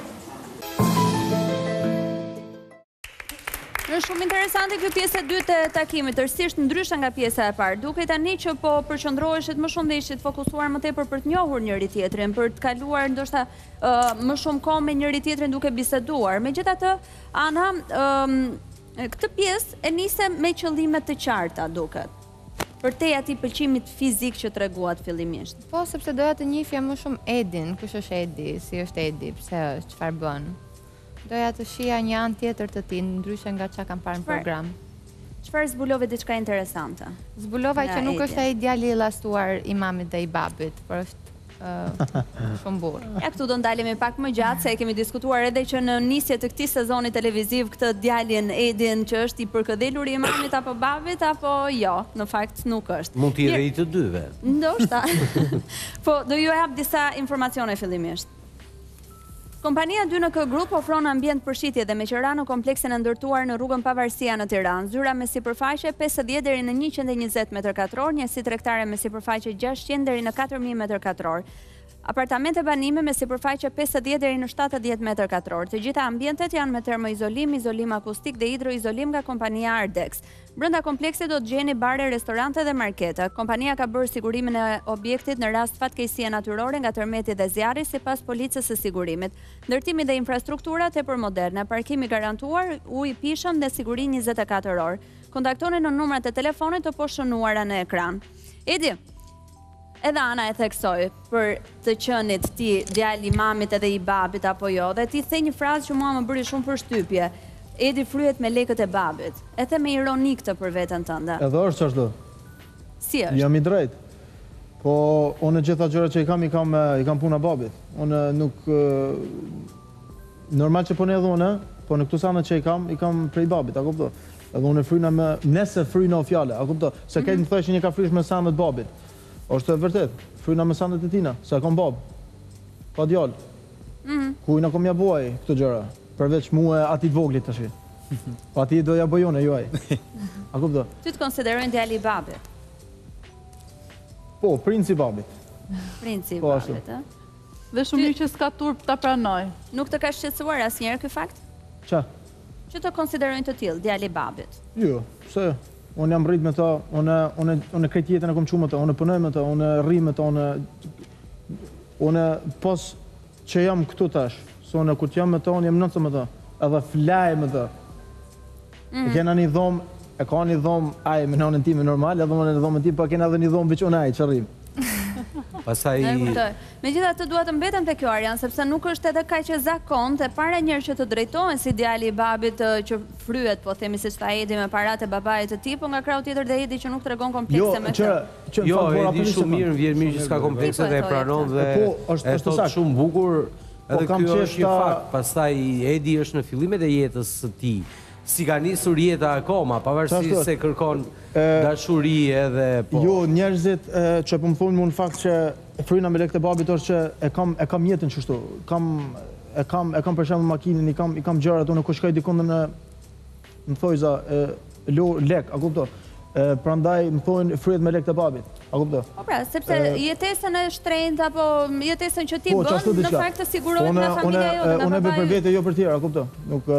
Speaker 1: Është shumë interesante kjo pjesë e dytë e takimit, tërësisht ndryshe nga pjesa e parë. Duke tani që po përqendroheshit më shumë dhe ishit fokusuar më tepër për të njohur njëri tjetrin, për të kaluar ndoshta uh, më shumë kohë me njëri tjetrin duke biseduar. Megjithatë, Ana, um, këtë pjesë e nisem me qëllime të qarta duket. Për te ati pëlqimit fizik që treguat fillimisht.
Speaker 3: Po, sepse doja të njihja më shumë Edin, kush është Edi, si është Edi, pse është, çfarë bën. Doja të shija një anë tjetër të tij, ndryshe nga çka kam parë në program.
Speaker 1: Çfarë zbulove diçka interesante?
Speaker 3: Zbulova që nuk është ai djali i llastuar i mamit dhe i babit, por është shumë burr.
Speaker 1: Ja, këtu do ndalemi pak më gjatë, se e kemi diskutuar edhe që në nisje të këtij sezoni televiziv këtë djalin Edin që është i përkëdhelur i mamit apo babit, apo jo, në fakt nuk është.
Speaker 2: Mund t'i edhe i të dyve.
Speaker 1: Ndoshta. Po, do ju jap disa informacione fillimisht. Kompania dy N K Group ofron ambient përshitje dhe meqera në kompleksin e ndërtuar në rrugën Pavarësia në Tiranë. Zyra me sipërfaqe pesëdhjetë deri në njëqind e njëzet metër katror, njësi tregtare me sipërfaqe gjashtëqind deri në katër mijë metër katror. Apartamente banime me sipërfaqe pesëdhjetë deri në shtatëdhjetë metër katror. Të gjitha ambientet janë me termoizolim, izolim akustik dhe hidroizolim nga kompania Ardex. Brenda kompleksit do të gjeni bare, restorante dhe markete. Kompania ka bërë sigurimin e objektit në rast fatkeqësie natyrore nga tërmeti dhe zjarri sipas policës së sigurimit. Ndërtimi dhe infrastruktura tepër moderne, parkimi garantuar, ujë pishëm dhe siguri njëzet e katër orë. Kontaktoni në numrat e telefonit të poshënuara në ekran. Edi, edhe Ana e theksoj për të qenit ti djali i mamit edhe i babit apo jo, dhe ti the një frazë që mua më bëri shumë përshtypje. Edi fryhet me lekët e babit. E the me ironi këtë për veten tënde.
Speaker 4: Edhe është ç'është.
Speaker 1: Si është?
Speaker 4: Jam i drejtë. Po unë gjitha gjërat që i kam i kam i kam puna babit. Unë nuk normal që po ne dhune, po në këto sana që i kam i kam prej babit, a kupton? Edhe unë fryna me nëse fryna o fjalë, a kupton? Se këtë më thëshin një ka frysh me sanët babit. Është e vërtet, fryna me sanët e tina, se kam bab. Pa djalë.
Speaker 1: Mhm.
Speaker 4: Ku i na kom ja buaj këto gjëra, përveç mua atit voglit tash. Po ati do ja bëjone juaj. A kupton?
Speaker 1: Ty të konsiderojnë djali i babit.
Speaker 4: Po, princi i babit.
Speaker 1: Princi i
Speaker 4: Po, ashtu.
Speaker 1: babit, ë?
Speaker 7: Dhe shumë mirë që s'ka turp ta pranoj.
Speaker 1: Nuk të ka shqetësuar asnjëherë ky fakt?
Speaker 4: Qa?
Speaker 1: Që të konsiderojnë të tillë, djali i babit.
Speaker 4: Jo, pse? Unë jam rrit me ta, unë unë unë krejt jetën e kom qumë me ta, unë punoj me ta, unë rri me ta, unë unë pas që jam këtu tash, se unë kur jam me ta, unë jam nënca me ta, edhe flaj me ta. E kena një dhomë, e ka një dhomë aj me nënën time normal, edhe unë në dhomën tim, pa kena edhe një dhomë veç unë aj që rrim.
Speaker 2: Pastaj
Speaker 1: Megjithatë dua të mbetem te kjo Arjan, sepse nuk është edhe kaq e zakont e para njerë që të drejtohen si djali i babit që fryhet, po themi siç tha Edi me paratë e babait të tij, po nga krau tjetër dhe Edi që nuk tregon komplekse me këtë.
Speaker 2: Jo, Edi shumë mirë, vjen mirë që s'ka komplekse dhe e pranon dhe e thot shumë bukur. Edhe kjo është një fakt. Pastaj Edi është në fillimet e jetës së tij. Si ka nisur jeta akoma, pavarësisht se kërkon dashuri edhe po.
Speaker 4: Jo, njerëzit që po më thonë më në fakt që fryna me lekët e babit është që e kam e kam jetën kështu. Kam e kam e kam për shembull makinën, i kam i kam gjërat, unë kur shkoj diku në më thojza lo lek, a kupton? Prandaj më thonë fryhet me lekët e babit. A kupton?
Speaker 1: Po pra, sepse jetesën e shtrenjtë apo jetesën që ti bën në fakt të sigurohet nga familja jote, nga babai.
Speaker 4: Unë e bëj për vete, jo për tjerë, a kupton? Nuk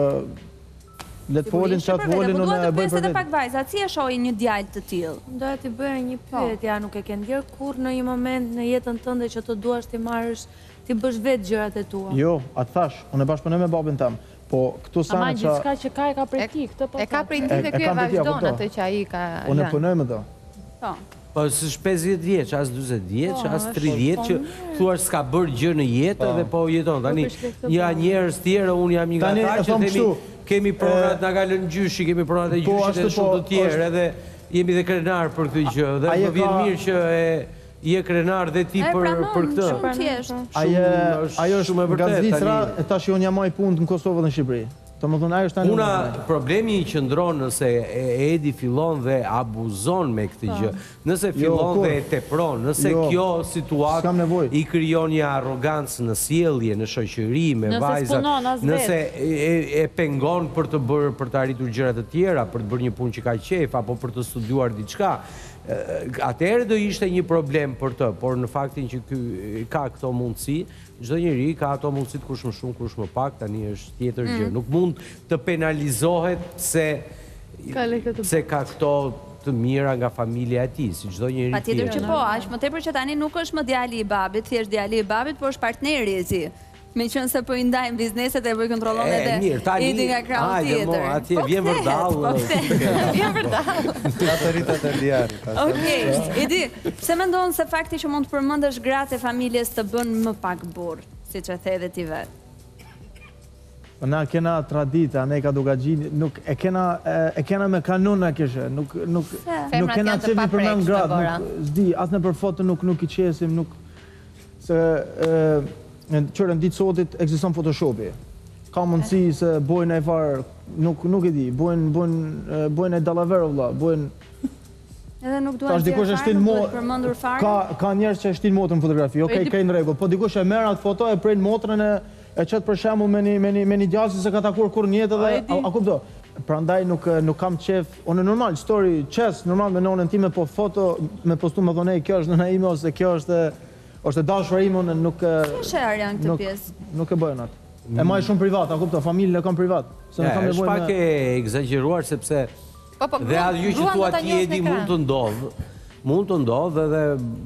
Speaker 4: le të folin, qatë folin, unë e bëj për
Speaker 1: vetë. Pak vajza, si e shohin një djalë të tillë?
Speaker 13: Doja t'i bëja një pyetje, nuk e ke ndjer kur në një moment në jetën tënde që të duash ti marrësh, ti bësh vetë gjërat e tua?
Speaker 4: Jo, atë thash, unë e bashkëpunoj me babin tam. Po këtu sa
Speaker 13: Ama gjithçka që ka e ka prej ti, këtë po.
Speaker 3: E ka prej ti dhe ky e vazhdon atë që ai ka.
Speaker 4: Unë e punoj me to.
Speaker 1: Po.
Speaker 2: Po s'është pesëdhjetë vjeç, as dyzet vjeç, as tridhjetë që thua s'ka bërë gjë në jetë dhe po jeton. Tani ja njerëz tjerë, unë jam një nga ata që themi kemi pronat nga ka lënë gjyshi, kemi pronat e gjyshit e shumë të tjerë, edhe jemi dhe krenar për këtë gjë, dhe më vjen mirë që je krenar dhe ti për këtë.
Speaker 4: Ajo është nga Zvicra, e tash unë jam më i punët në Kosovë dhe në Shqipëri.
Speaker 2: Una, problemi i qëndron nëse Edi fillon dhe abuzon me këtë gjë, nëse fillon dhe e tepron, nëse kjo situatë i krijon një arrogancë në sjellje, në shoqëri, me vajzat, nëse e pengon për të bërë, për të arritur gjëra të tjera, për të bërë një punë që ka qejf, apo për të studiuar diçka, atëherë do ishte një problem për të, por në faktin që ka këto mundësi, çdo njeri ka ato mundësit kush më shumë, kush më pak, tani është tjetër gjë. Nuk mund të penalizohet se se ka këto të mira nga familja e tij, si çdo njeri tjetër.
Speaker 1: Patjetër që po, aq më tepër që tani nuk është më djali i babit, thjesht djali i babit, por është partneri i tij. Me qënë se po i ndajmë bizneset e po i kontrolon edhe Edi nga krau tjetër.
Speaker 2: Atje vjen vërdallë.
Speaker 1: Vjen vërdallë.
Speaker 10: Ja të rritat e djarë.
Speaker 1: Okej, Edi, pse mendon se fakti që mund të përmendësh gratë e familjes të bën më pak burr, siç e the edhe ti vetë?
Speaker 4: Na kena tradita, ne ka dugagjini, nuk e kena e kena me kanuna kështu, nuk nuk nuk kena çevi për nën gratë, nuk s'di, as në për foto nuk nuk i qesim, nuk se në qërën ditë sotit ekziston Photoshopi. Ka mundësi se bojnë e farë, nuk, nuk e di, bojnë, bojnë, bojnë e dalaverë, vla, bojnë...
Speaker 1: Edhe nuk duhet të farë, nuk duhet përmëndur farë?
Speaker 4: Ka, ka njerës që e shtin motrën në fotografi, okej, okay, kej në regull, po dikush e merë atë foto, e prejnë motrën e, e qëtë për shemull me një, me një, me një gjasi se ka takur kur njetë edhe, a, a kupto? Pra ndaj nuk, nuk kam qef, unë normal, story, qes, normal me nonën time, po foto me postu me dhone, kjo është nëna ime, ose kjo është, është dashura ime, unë nuk...
Speaker 1: Që e janë këtë pjesë?
Speaker 4: Nuk e bëjnë atë. E maj shumë privat, a kupto, familjen e kam privat.
Speaker 2: është pak e egzageruar, sepse dhe atë ju që tua ti edi mund të ndodhë, mund të ndodhë edhe,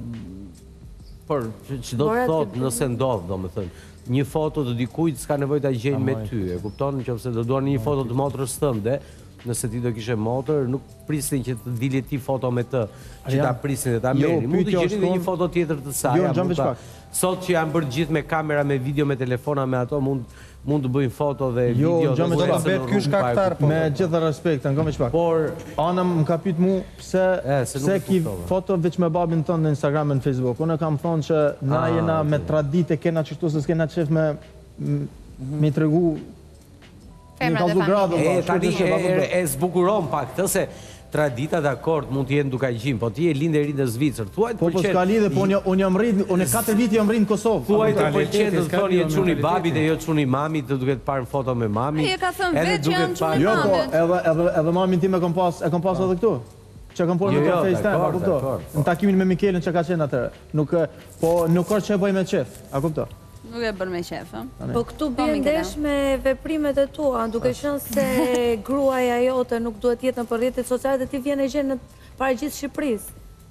Speaker 2: por që do të thotë nëse ndodhë, do me thënë, një foto të dikujt s'ka nevoj të gjenjë me ty, e kupton, që ose do duar një foto të motrës tënde, nëse ti do kishe motër, nuk prisin që të dilje ti foto me të, që ta prisin dhe ta meri. Mund të gjeni dhe një foto tjetër të saj. Sot që janë bërë gjithë me kamera, me video, me telefona, me ato, mund të bëjnë foto dhe video.
Speaker 4: Jo, me gjithë respekt, në këmë që pak. Por, Ana më ka pyet mu pse ki foto veç me babin tënë në Instagram e në Facebook. Unë kam thonë që na jena me tradite, kena qështu se s'kena qef me me i tregu
Speaker 14: femra dhe familje.
Speaker 2: E zbukuron pak të se tradita dhe akord mund t'jenë duka gjimë, po ti e lindë e rinë në Zvicër. Po
Speaker 4: po s'ka lidhe, po unë jam rritë, unë e katër viti jam rritë në Kosovë.
Speaker 2: Thuaj të përqenë të thonë jetë quni babit e jo quni mamit, të duke të parë në foto me mamit.
Speaker 1: E ka thënë vetë që janë quni
Speaker 4: mamit. Jo, po, edhe mamin tim e kom pas edhe këtu. Që kam porë në të FaceTime, a kupto? Në takimin me Mikelin që ka qenë atërë. Po nuk është që e bëj me qef, a kupto?
Speaker 1: Nuk e bërë me qefë.
Speaker 13: Po këtu bje ndesh me veprimet e tua, duke qënë se gruaja jote nuk duhet jetë në përrjetit socialet dhe ti vjen e gjenë në pare gjithë Shqipëris.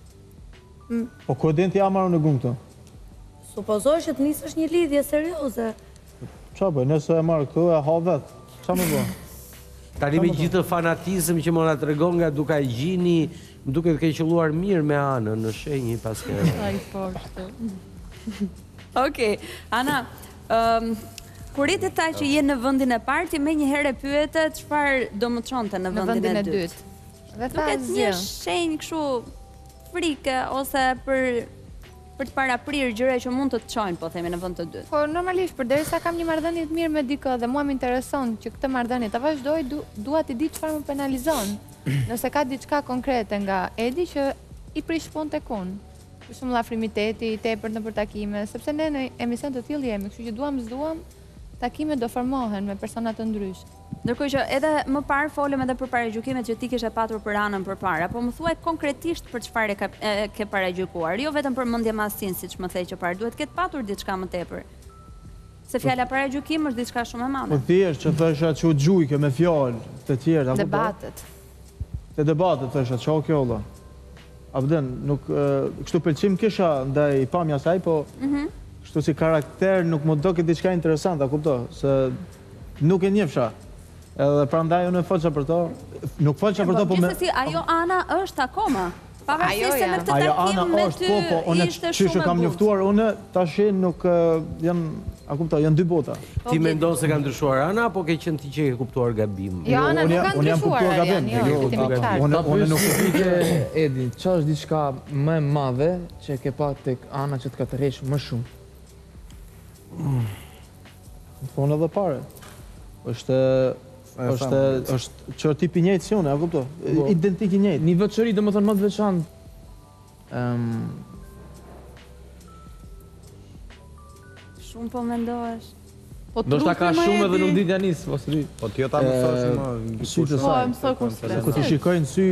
Speaker 4: Po ku e din ti amaru në gumë këtu?
Speaker 13: Supozoj që të njësë është një lidhje serioze.
Speaker 4: Qa bëj, nëse e marrë këtu e ha vetë, qa më bëj?
Speaker 2: Tani me gjithë fanatizm që më nga të regon nga duka e gjini, më duke të ke qëlluar mirë me Anën në shenjë pas kërë.
Speaker 1: Ai poshtë. Okej, Ana, kur rritë ta që je në vëndin e parti, me një herë e pyete çfarë do më çonte në vëndin e dytë. Duket një shenjë kështu frike, ose për për të para prirë gjëra që mund të të çojnë, po themi, në vend të dytë.
Speaker 3: Po, normalisht, përderisa kam një marrëdhënie të mirë me dikë dhe mua më intereson që këtë marrëdhënie ta vazhdoj, dua të di çfarë më penalizon. Nëse ka diçka konkrete nga Edi që i prish punë tek unë. Për shumë lafrimiteti, tepër në për takime, sepse ne në emision të tillë jemi, kështu që duam s'duam, takimet do formohen me persona të ndryshë.
Speaker 1: Ndërkohë që edhe më parë folëm edhe për paragjykimet që ti kishe patur për Anën përpara, po më thuaj konkretisht për çfarë e ke paragjykuar, jo vetëm për mendje mastin, siç më thej që parë, duhet ketë patur diçka më tepër. Se fjala paragjykim është diçka shumë e madhe.
Speaker 4: Po thjesht që thësha që u gjujke me fjalë të tjera, apo
Speaker 3: debatet.
Speaker 4: Te debatet thësha, çao kjo valla. Abden, nuk, kështu pëlqim kisha ndaj pamja saj, po kështu si karakter nuk më do këtë diçka interesant, a kupto, se nuk e njefsha. Edhe prandaj unë e faqja për to, nuk faqja për to, po me...
Speaker 1: Gjithsesi, ajo Ana është akoma. Pavarësisht se me këtë takim me ty ishte shumë e
Speaker 4: kam njoftuar unë, tash nuk janë, a kupto, janë dy bota.
Speaker 2: Ti mendon se ka ndryshuar Ana, apo ke qenë ti që ke kuptuar gabim?
Speaker 3: Jo, Ana nuk ka ndryshuar,
Speaker 11: Unë nuk e di që Edi, qa është diçka më e madhe që ke pa tek Ana që të ka tërheq më shumë?
Speaker 4: Në thonë edhe pare. është që tipi njëjtë si unë, a kupto? Identik i njëjtë.
Speaker 11: Një veçori do më thonë më të veçantë.
Speaker 1: Shumë po mendohesh.
Speaker 11: Do shta ka shumë edhe nuk dit janis, po së di.
Speaker 10: Po t'jo ta mësosh më...
Speaker 4: Sy të saj. Kër t'i shikojnë sy,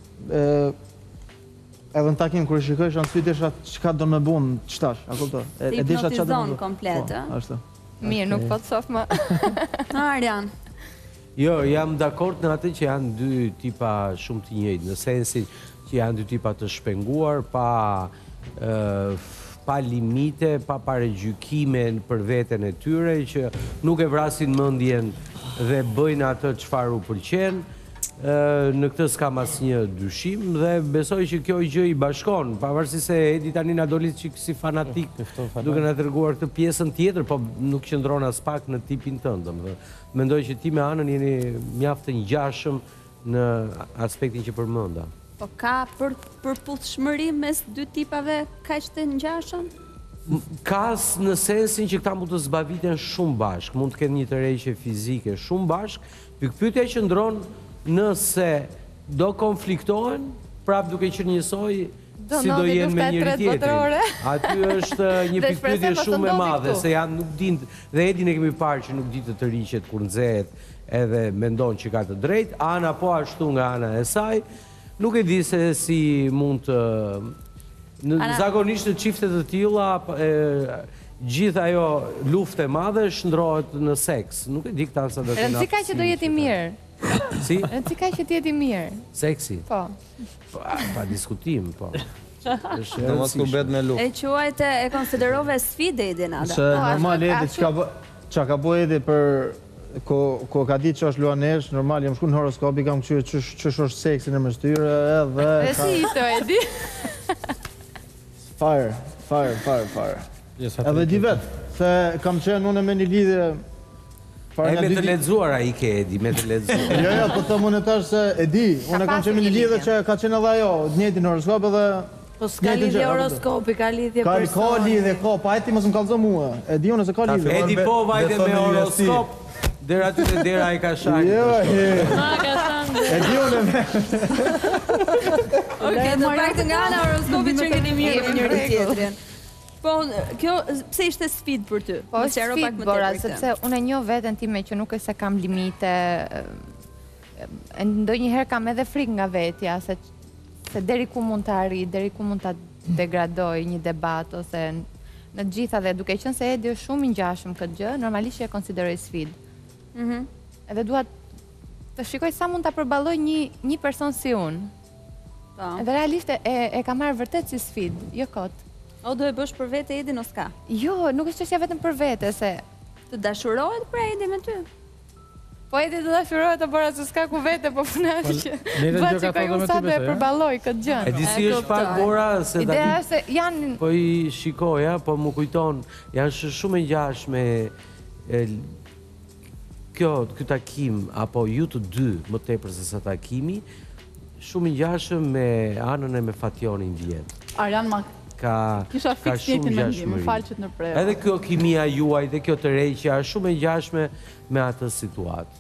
Speaker 4: edhe në takim kër i shikojsh anë sy, desha qka do me bunë qëtash, a kupto?
Speaker 1: Ti hipnotizon komplet,
Speaker 4: e?
Speaker 3: Mirë, nuk po të sof më.
Speaker 1: Arjan.
Speaker 2: Jo, jam dakord në atë që janë dy tipa shumë të njëjtë, në sensin që janë dy tipa të shpenguar, pa pa limite, pa paragjykime për veten e tyre, që nuk e vrasin mendjen dhe bëjnë atë çfarë u pëlqen. Në këtë s'kam asnjë dyshim dhe besoj që kjo gjë i bashkon, pavarësisht se Edi tani na doli si fanatik duke na treguar këtë pjesën tjetër, po nuk qëndron as pak në tipin tënd, domethënë. Mendoj që ti me Anën jeni mjaft të ngjashëm në aspektin që përmenda.
Speaker 1: Po ka përputhshmëri mes dy tipave kaq të ngjashëm?
Speaker 2: Kas në sensin që këta mund të zbaviten shumë bashkë, mund të kenë një tërheqje fizike shumë bashkë, pikpyetja qëndron nëse do konfliktohen, prap duke qenë njësoj si do jenë me njëri tjetrin. Aty është një pikpyetje shumë e madhe, se janë nuk din, dhe Edin e kemi parë që nuk di të tërhiqet kur nxehet edhe mendon që ka të drejtë, ana po ashtu nga ana e saj, nuk e di se si mund të... Në zakonisht në qiftet të tilla, gjithë ajo luftë e madhe shndrohet në seks. Nuk e di këta sa do të na.
Speaker 3: Rëndësi ka që do jeti mirë.
Speaker 2: Si?
Speaker 3: Rëndësi ka që të jeti mirë.
Speaker 2: Seksi?
Speaker 3: Po.
Speaker 2: Pa diskutim, po.
Speaker 10: Do mos ku bet me luftë.
Speaker 1: E quajte e konsiderove sfidë Edin Ada.
Speaker 4: Se normal Edi, çka ka bëj Edi për ko ka ditë që është luanesh, normal jam shku në horoskopi, kam qyre që është seksin e mëstyre edhe...
Speaker 3: Dhe si ishte Edi?
Speaker 4: Fire, fire, fire, fire. Edhe di vetë, se kam qenë unë me një lidhje...
Speaker 2: E me të ledzuar a i ke Edi, me të ledzuar.
Speaker 4: Jo, jo, po të më nëtash se Edi, unë kam qenë me një lidhje që ka qenë edhe ajo, njëti në horoskop edhe...
Speaker 13: Po s'ka lidhje horoskopi, ka lidhje person.
Speaker 4: Ka lidhje, ka, pa Edi mësë më kalzo mua. Edi unë se ka lidhje.
Speaker 2: Edi po vajte me horoskop, dera ty dhe dera i ka shakë.
Speaker 4: Jo,
Speaker 1: Ha, ka thënë.
Speaker 4: Edi unë me...
Speaker 1: Oke, të pak të nga ana horoskopi që ngeni mirë me njëri tjetrin. Po, kjo, pse ishte sfidë për ty?
Speaker 3: Po, është sfidë, Bora, sepse unë e njoh veten time që nuk është se kam limite, ndonjëherë kam edhe frikë nga vetja, se se deri ku mund të arri, deri ku mund të degradoj një debat, ose në gjitha dhe duke qenë se Edi është shumë i ngjashëm këtë gjë, normalisht që e konsideroj sfidë. Edhe dua të shikoj sa mund ta përballoj një një person si unë. Edhe realisht e e kam marrë vërtet si sfidë, jo kot.
Speaker 1: O do e bësh për vete Edin o s'ka?
Speaker 3: Jo, nuk është çështja vetëm për vete, se
Speaker 1: të dashurohet pra Edi me ty.
Speaker 3: Po Edi të dashurohet të Bora se s'ka ku vete, po puna është që duhet që ka ju sa do e përballoj këtë gjë.
Speaker 2: E di si është pak Bora, se
Speaker 3: ideja është se janë...
Speaker 2: Po i shikoja, po më kujton, janë shumë e ngjashme kjo, ky takim, apo ju të dy, më tepër se sa takimi, shumë i ngjashëm me Anën e me Fationin vjet.
Speaker 7: Arjan ma
Speaker 2: ka
Speaker 7: kisha fiks jetin me ndim, më falë që të në prejë.
Speaker 2: Edhe kjo kimia juaj dhe kjo të rejqja është shumë e ngjashme me atë situatë.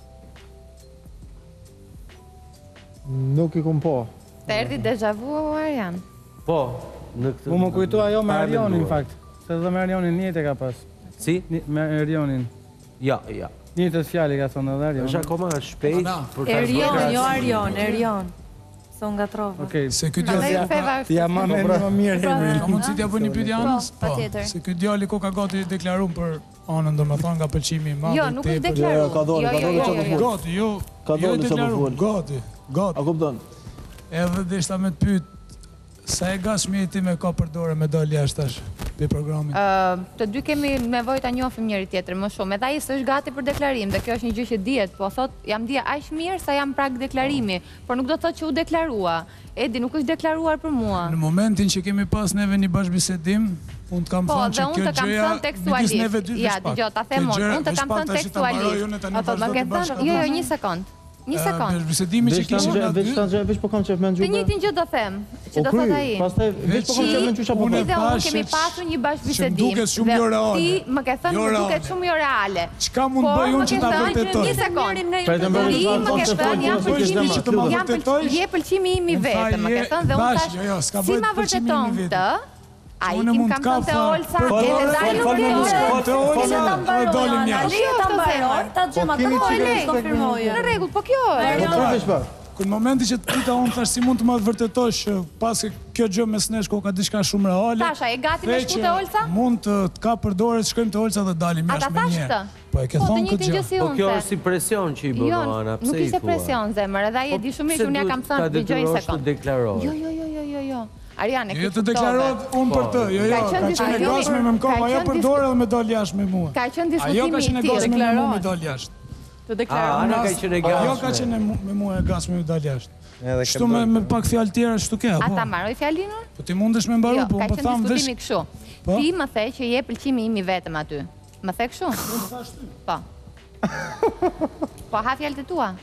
Speaker 4: Nuk i kum po.
Speaker 3: Të erdi deja vu, Arjan?
Speaker 2: Po, në këtë...
Speaker 8: U më kujtu ajo me Arionin, në fakt. Se dhe me Arionin njëte ka pas.
Speaker 2: Si?
Speaker 8: Me Arionin.
Speaker 2: Ja, ja.
Speaker 8: Njëtës fjali ka thonë edhe Arion.
Speaker 2: është akoma shpejt.
Speaker 13: Erion, jo Arion, Erion. Se unë nga trova.
Speaker 9: Se këtë djali...
Speaker 8: Ja ma me një më mirë emrin.
Speaker 9: Ka mundësi t'ja bëj një pyetje Anës?
Speaker 1: Po, patjetër.
Speaker 9: Se këtë djali ko ka gati deklaruar për Anën, domethënë nga pëlqimi i madh.
Speaker 3: Jo, nuk është deklaruar.
Speaker 4: Ka dorë, ka dorë çfarë po.
Speaker 9: Gati, jo.
Speaker 4: Ka dorë çfarë po.
Speaker 9: Gati, gati.
Speaker 4: A kupton?
Speaker 9: Edhe deshta me të pyet sa e gatshmi ti me ka për dorë me dal jashtë tash pe programin.
Speaker 3: Ë, të dy kemi nevojë ta njohim njëri tjetrin më shumë. Edhe ai s'është gati për deklarim, dhe kjo është një gjë që dihet, po thot jam dia aq mirë sa jam prag deklarimi, por nuk do të thotë që u deklarua. Edi nuk është deklaruar për mua.
Speaker 9: Në momentin që kemi pas neve një bashkëbisedim, unë të kam
Speaker 3: po,
Speaker 9: thënë që kjo gjëja... Po, dhe unë të kam thënë tekstualisht. Ja, dëgjoj, ta them unë, unë të kam thënë tekstualisht. Ato më ke thënë, jo, jo, një sekond. Një sekond. Bashkëbisedimi që kishim aty...
Speaker 4: Veç të veç po kam qef me në
Speaker 3: gjurë. Të njëjtin gjë do them, që do thot ai.
Speaker 4: Pastaj veç po kam qef me në qysha po
Speaker 3: Unë dhe unë kemi pasur një bashkëbisedim. Dhe ti më ke thënë më duket shumë jo reale.
Speaker 9: Çka mund bëj unë që ta vërtetoj?
Speaker 3: Një sekond. Ti më ke thënë jam pëlqimi jam pëlqimi je pëlqimi im i vetë, më ke thënë dhe unë tash si ma vërteton këtë? A i kim kam thënë të Olca, edhe da ju këtë
Speaker 9: të Olca, të dolim jashtë.
Speaker 13: Ali e ta mbaroj, ta gjema të dojnë, konfirmojë.
Speaker 3: Në regull, po kjo
Speaker 9: e. Kër momenti që të pita unë thash si mund të ma vërtetosh pas kjo gjë mes nesh ko ka diçka shumë reale.
Speaker 3: Tasha, e gati me shku të Olca?
Speaker 9: Mund të ka përdore të shkojmë të Olca dhe dalim jashtë me njerë. Po e ke thonë këtë gjë.
Speaker 2: Po kjo është si presion që i bënë Ana, pse i thua?
Speaker 3: Nuk ishte presion, zemër, edhe i e di shumë mirë që unë ja kam thënë, dëgjoj një sekund. Jo, jo, jo, jo, jo, jo. Ariane,
Speaker 9: jo të deklarohet unë për të, jo, jo, ka qenë e gashme me mkoma, ajo për dorë dhe me dal jashtë me mua.
Speaker 3: Ka qenë diskutimi i
Speaker 9: Ajo ka qenë e gashme me mua me dal jashtë.
Speaker 7: Të deklarohet.
Speaker 2: Ana ka qenë e gashme.
Speaker 9: Ajo ka qenë me mua e gashme me dal jashtë. Shtu me pak fjallë tjera, shtu ke, po.
Speaker 3: A ta marroj fjallin unë?
Speaker 9: Po ti mundesh me mbaru, po më thamë vesh...
Speaker 3: Jo, ka qenë diskutimi këshu. Ti më the që je pëlqimi imi vetëm aty. Më the këshu? Po. Po, ha fjallë të tua.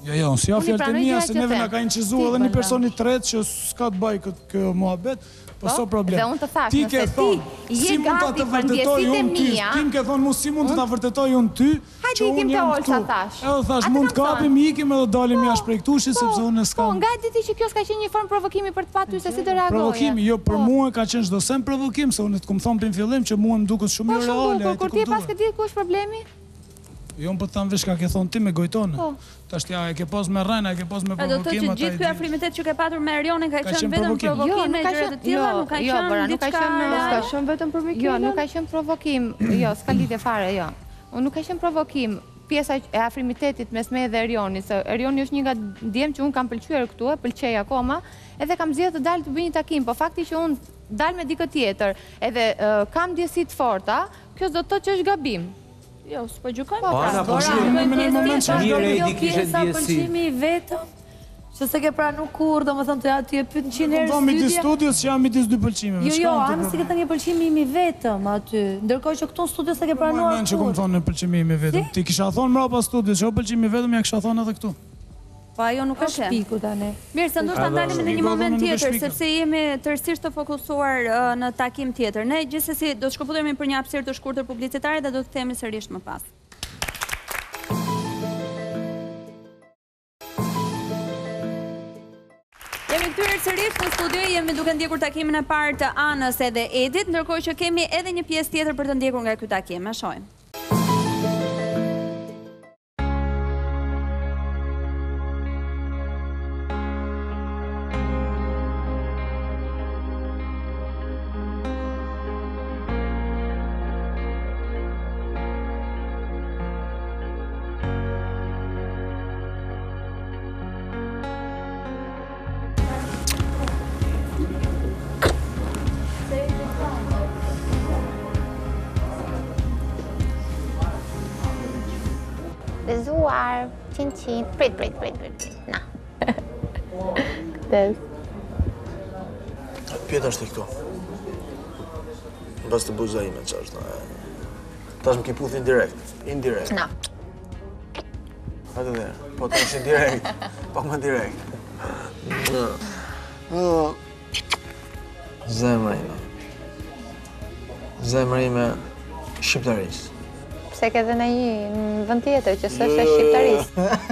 Speaker 9: Jo, jo, si ja
Speaker 3: Unë i
Speaker 9: fjallë të
Speaker 3: pranoj
Speaker 9: mija,
Speaker 3: gjërat
Speaker 9: se
Speaker 3: që
Speaker 9: neve
Speaker 3: them.
Speaker 9: nga ka inqizu
Speaker 3: Ti,
Speaker 9: edhe një
Speaker 3: Balla.
Speaker 9: personi tret që s'ka të baj këtë kjo muhabet, po s'o problem.
Speaker 3: dhe unë të thash,
Speaker 9: Ti
Speaker 3: nëse
Speaker 9: ke
Speaker 3: ti
Speaker 9: thonë,
Speaker 3: je
Speaker 9: si mund ta
Speaker 3: gati
Speaker 9: të
Speaker 3: për
Speaker 9: vërtetoj
Speaker 3: ndjesitë
Speaker 9: unë ty,
Speaker 3: mia,
Speaker 9: ti më ke thonë mu si mund të ta vërtetoj unë ty,
Speaker 3: Hajde
Speaker 9: që
Speaker 3: ikim
Speaker 9: unë
Speaker 3: te
Speaker 9: jam
Speaker 3: Olsa,
Speaker 9: këtu.
Speaker 3: thash.
Speaker 9: Edhe thash,
Speaker 3: Atë
Speaker 9: mund
Speaker 3: kam
Speaker 9: të kapim, ikim edhe dalim jashtë prej këtushi, sepse unë
Speaker 3: Po,
Speaker 9: s'kam...
Speaker 3: nga diti që kjo s'ka qenë një formë provokimi për të patur se si të reagoje.
Speaker 9: Provokimi, jo, për mua ka qenë çdo sem provokim, se unë të kumë thonë për në fillim që mua më duket shumë
Speaker 3: Po,
Speaker 9: jo
Speaker 3: shumë
Speaker 9: reale,
Speaker 3: bukur,
Speaker 9: e
Speaker 3: kur
Speaker 9: të
Speaker 3: ti e pas
Speaker 9: kuptuar.
Speaker 3: këtë ditë ku është problemi?
Speaker 9: Jo, më po të thamë vesh ka ke thonë ti me gojtone.
Speaker 3: Po.
Speaker 9: Tash ja e ke pas me rrajna, e ke pas me
Speaker 1: A do të thotë
Speaker 9: provokim,
Speaker 1: që
Speaker 9: ata
Speaker 1: gjithë
Speaker 9: i
Speaker 1: ky
Speaker 9: di.
Speaker 1: afrimitet që ke patur me Erionin ka
Speaker 9: Ka
Speaker 1: qenë
Speaker 9: qenë
Speaker 1: vetëm
Speaker 9: provokim.
Speaker 3: Jo,
Speaker 1: provokime
Speaker 3: nuk
Speaker 1: e
Speaker 3: ka
Speaker 1: gjëra të
Speaker 3: qenë,
Speaker 1: tilla,
Speaker 3: jo,
Speaker 1: nuk ka
Speaker 3: jo,
Speaker 1: qenë
Speaker 3: Bora, nuk ka
Speaker 1: diçka
Speaker 3: qenë,
Speaker 1: reale?
Speaker 3: s'ka qenë vetëm provokime. Jo, nuk ka qenë provokim. Jo, s'ka lidhje fare, jo. Unë nuk ka qenë provokim. Pjesa e afrimitetit mes me dhe Erionit, se Erioni është një nga djem që unë kam pëlqyer këtu, e pëlqej akoma, edhe kam zgjedhur të dalë të bëj një takim, po fakti që unë dal me dikë tjetër, edhe uh, kam ndjesi të forta, kjo s'do të thotë që është gabim.
Speaker 1: Jo, s'po gjykojmë.
Speaker 13: Po,
Speaker 2: Ana, po
Speaker 13: Dora,
Speaker 2: shumë,
Speaker 13: në
Speaker 2: në moment që
Speaker 13: jo
Speaker 2: Mirë Edi kishte
Speaker 13: pjesa
Speaker 2: ndjesi.
Speaker 13: pëlqimi i vetëm, që se ke pranu kur, do më thënë të ja ty e pyet në qinë herë
Speaker 9: Po midis
Speaker 13: studia.
Speaker 9: studios që jam midis dy pëlqimeve.
Speaker 13: Jo, jo, anë si këtë një pëlqimi imi vetëm aty, ndërkohë që këtu në studio se ke pranuar
Speaker 9: Më që ku më thonë në pëlqimimi vetëm. Ti kisha thonë mrapa studios që o pëlqimi vetëm, ja kisha thonë edhe këtu.
Speaker 13: Po ajo nuk është piku tani.
Speaker 1: Mirë, se ndoshta
Speaker 9: Edhe
Speaker 1: ndalemi në një
Speaker 9: shpiku,
Speaker 1: moment
Speaker 9: edhe nuk është
Speaker 1: tjetër,
Speaker 9: shpiku.
Speaker 1: sepse jemi tërësisht të fokusuar uh, në takim tjetër. Ne gjithsesi do të shkëputemi për një hapësirë të shkurtër publicitare dhe do të kthehemi sërish më pas. Jemi kthyer sërish në studio, jemi duke ndjekur takimin e parë të Anës edhe Edit, ndërkohë që kemi edhe një pjesë tjetër për të ndjekur nga ky takim. E shohim.
Speaker 14: Bezuar, qin qin, prit, prit, prit, prit, prit, na. Këtë.
Speaker 6: Pjeta është i këto. Në bas të buza ime që është. Tash më ke puth indirekt. Indirekt.
Speaker 14: Na.
Speaker 6: Hajde dhe, po të është indirekt. Pak më direkt. Zemra ime. Zemra ime shqiptarisë.
Speaker 14: Pse ke dhe në një në vend tjetër që s'është e shqiptarisë.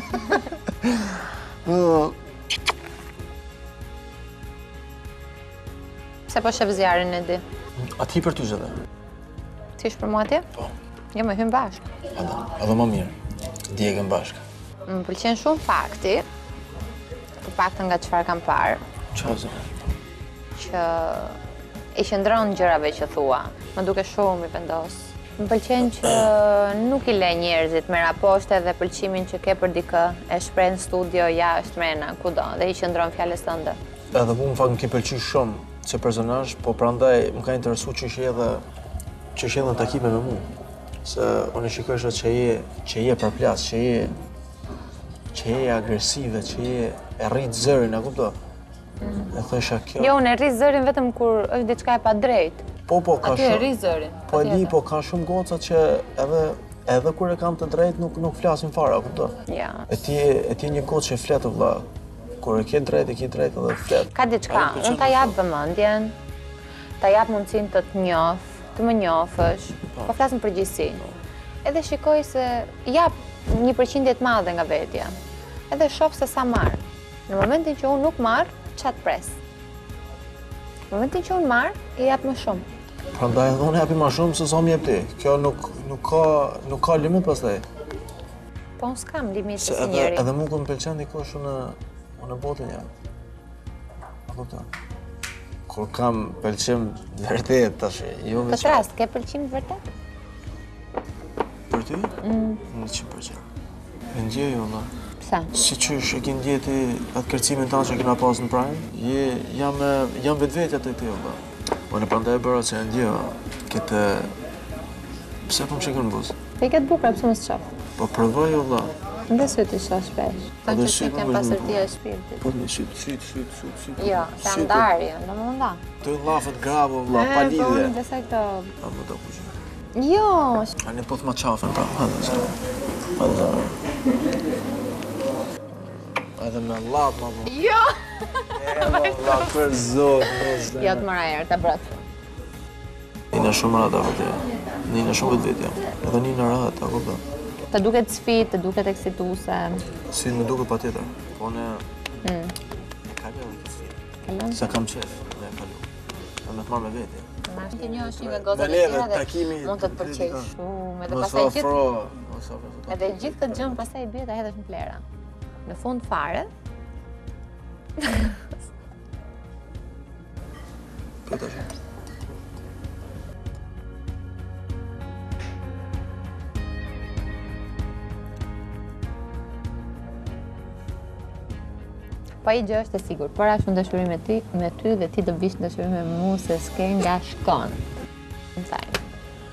Speaker 14: Pse po shef zjarin e di?
Speaker 6: A ti për ty zë dhe?
Speaker 14: Ti është për mua ti?
Speaker 6: Po.
Speaker 14: Jo, me hymë bashkë.
Speaker 6: Edhe, edhe më mirë. Djegën bashkë.
Speaker 14: Më pëlqen shumë fakti, të paktën nga çfarë kam parë,
Speaker 6: Qa zë?
Speaker 14: që i qëndron gjërave që thua. Më duke shumë i vendos. Më pëlqen që nuk i le njerëzit me raposhte dhe pëlqimin që ke për dikë, e shpreh në studio, jashtë, mrena, kudo, dhe i qëndron fjalës tënde.
Speaker 6: Edhe mu më fakt më ke pëlqy shumë që personazh, po prandaj më ka interesu që ishe edhe që ishe edhe në takime me mu. Se unë e shikoj që je që je përplas, që je që je agresive, që je e rrit zërin, a kupto? E thësha kjo.
Speaker 14: Jo, unë e rri zërin vetëm kur është diçka e padrejt.
Speaker 6: Po, po, ka
Speaker 14: Aty e rri
Speaker 6: shumë.
Speaker 14: zërin.
Speaker 6: Po e di, po ka shumë goca që edhe edhe kur e kam të drejt nuk nuk flasin fare, a kupto?
Speaker 14: Ja.
Speaker 6: E ti e ti një gocë që flet vëlla. Kur e ke drejt, e ke drejt edhe flet.
Speaker 14: Ka diçka, unë ta jap vëmendjen, ta jap mundësinë të të njoh, të më njohësh, po flas në përgjithësi. Edhe shikoj se jap një përqindje të madhe nga vetja. Edhe shoh se sa marr. Në momentin që unë nuk marr, çat pres. Në momentin që unë marr, i jap më shumë.
Speaker 6: Prandaj edhe unë japi më shumë se sa më jep ti. Kjo nuk nuk ka nuk ka limit pastaj.
Speaker 14: Po unë s'kam limite
Speaker 6: Se
Speaker 14: si
Speaker 6: edhe
Speaker 14: njeri.
Speaker 6: edhe mua kur më pëlqen dikush unë unë botën jam. A kupton? Kur kam pëlqim vërtet tash, jo
Speaker 14: Këtë
Speaker 6: veç.
Speaker 14: rast, ke pëlqim vërtet?
Speaker 6: Për ty?
Speaker 14: Mm.
Speaker 6: Në që përqen. E ndjej valla.
Speaker 14: Pse?
Speaker 6: Si qysh e ke ndjeti atë kërcimin tanë që kena pas në Prime, je, jam, e- jam vetvetja të ti, valla. Unë prandaj e bëra që e ndjeva këtë... Pse po më shikon në buzë?
Speaker 14: Pe i këtë bukra, pse më s'qaf?
Speaker 6: Po provoj, valla.
Speaker 14: Ndë sy të shoh shpesh. Ta
Speaker 6: Edhe
Speaker 14: që
Speaker 6: sy
Speaker 14: sy
Speaker 6: më
Speaker 14: kem
Speaker 6: bëj
Speaker 14: pasërtia
Speaker 6: bukur.
Speaker 14: e shpirtit.
Speaker 6: Po në sytë, sytë, sytë, sytë, sytë.
Speaker 14: Jo, të
Speaker 6: Sytë.
Speaker 14: ndarje, në më nda.
Speaker 6: Të lafët grabo, valla, pa
Speaker 14: Po,
Speaker 6: lidhje.
Speaker 14: unë besoj këto...
Speaker 6: A më do kushë.
Speaker 14: Jo,
Speaker 6: A ne po të ma qafën, pra, hadë zë. Hadë zë. Edhe me lat, ma bu.
Speaker 14: Jo!
Speaker 6: E, ma lat, për zot.
Speaker 14: Jo të mëra erë, të brat.
Speaker 6: Nina shumë rata vëtë. Nina shumë vetë vetja. Edhe Nina rata, ku dhe.
Speaker 14: Të duket sfit, të duket eksituse.
Speaker 6: Si më duket pa tjetër. Po ne...
Speaker 14: Mm.
Speaker 6: E kalon këtë sfit.
Speaker 14: Kalon?
Speaker 6: Se kam qef, me e kalon. E me të marrë me vete.
Speaker 14: Ti një është një nga gozat e tjera dhe mund të të përqej shumë. Edhe pasaj gjithë... Edhe gjithë këtë gjëmë pasaj i bje të hedhësh në plera. Në fund fare...
Speaker 6: Këtë është.
Speaker 14: Pa i gjë është e sigur, për ashtë në dëshurim me ty, me ty dhe ti do vish në dëshurim me mu se s'ke nga shkon. Në sajnë.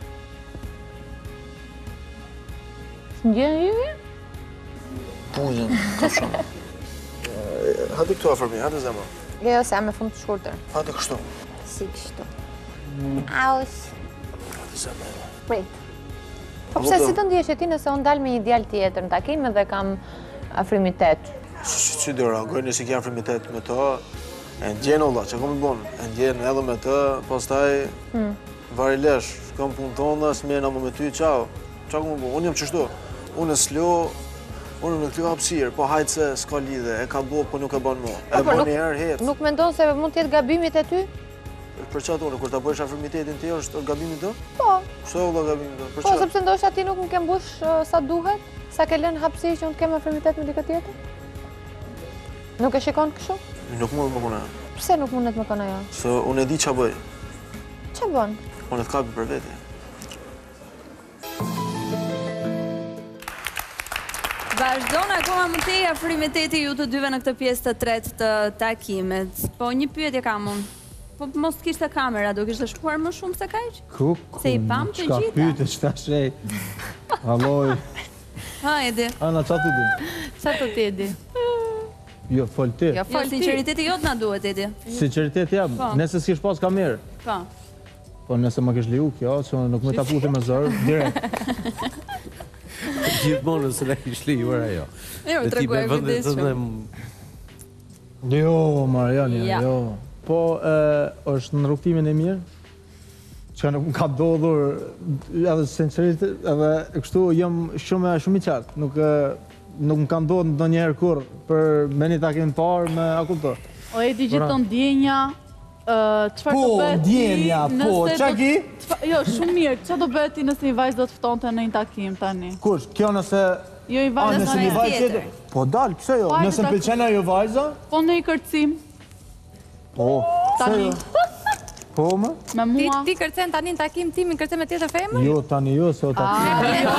Speaker 14: Së në gjënë jyve?
Speaker 6: Puzën, ka shumë. Hadi këtu afërmi, hadi zemra.
Speaker 14: Jo, se jam me fund të shkurtër.
Speaker 6: Hadi kështu.
Speaker 14: Si kështu. Aus.
Speaker 6: Hadi zemra.
Speaker 14: Prit. Po pse si të ndjesh e ti nëse unë dalë me një djalë tjetër në takim dhe kam afrimitet?
Speaker 6: Që do reagoj nësi kja afrimitet me të, e ndjenë olla, që kom i bonë, e ndjenë edhe me të, pastaj vari lesh, kam punë tonë, s'mjena më me ty, qao, qa kom i bonë, unë jam qështu, unë e s'lo, unë në këtë hapsirë, po hajtë se s'ka lidhe, e ka bo, po nuk e banë mo, e bo një herë hetë.
Speaker 14: Nuk mendon se mund t'jetë gabimit e ty?
Speaker 6: Për qatë unë, kur ta bëjsh afrimitetin të është gabimit të?
Speaker 14: Po.
Speaker 6: Pse olla gabimit të?
Speaker 14: Po, sepse ndoshta ti nuk më ke mbush sa duhet, sa ke lënë hapsirë që unë të kem afrimitet me dikë tjetër? Nuk e shikon kështu?
Speaker 6: Nuk mund më kona.
Speaker 14: Pse nuk mundet më kona jo?
Speaker 6: Se unë e di qa bëj.
Speaker 14: Qa bën?
Speaker 6: Unë e t'kapi për vete.
Speaker 1: Vazhdon akoma më tej afrimiteti ju të dyve në këtë pjesë të tretë të takimet. Po një pyetje kam unë. Po mos kishte kamera, do kishte shkuar më shumë se kaq?
Speaker 4: Kuk,
Speaker 1: se i pam të
Speaker 4: gjitha. Qka pyte, qëta shej. Alloj.
Speaker 1: Ha, Edi.
Speaker 4: Ana, qa ti di?
Speaker 3: Qa të ti di?
Speaker 4: Jo, fol ti.
Speaker 1: Jo, sinceriteti jot na duhet, Edi.
Speaker 4: Sinceriteti jam, nëse s'kish pas kamerë.
Speaker 1: Po.
Speaker 4: Po nëse ma kish liu kjo, që nuk me ta puti me zërë, direkt.
Speaker 2: Gjithmonë nëse ne kish liuar ajo.
Speaker 1: Jo, të reguaj vëndeshëm.
Speaker 4: Jo, Mariani, jo. Po, është në rrugtimin e mirë, që nuk më ka dodhur edhe sinceritet, edhe kështu jam shumë shumë i qartë. Nuk nuk më kanë dodhë në njerë kur për me një takim parë me akulto.
Speaker 7: O Edi gjithë të ndjenja, qëfar të
Speaker 4: Po, ndjenja, po, qa ki?
Speaker 7: Jo, shumë mirë, që do bëti nëse një vajzë do të ftonte në një takim tani?
Speaker 4: Kush, kjo nëse...
Speaker 7: Jo, një vajzë
Speaker 4: nëse një vajzë tjetër? Po, dalë, pëse jo? Nëse më pëlqena jo vajza?
Speaker 7: Po, në i kërcim.
Speaker 4: Po, pëse jo? Po, më?
Speaker 7: Me mua.
Speaker 3: Ti kërcen tani në takim, ti mi kërcen me tjetër femër?
Speaker 4: Jo, tani jo, se o takim.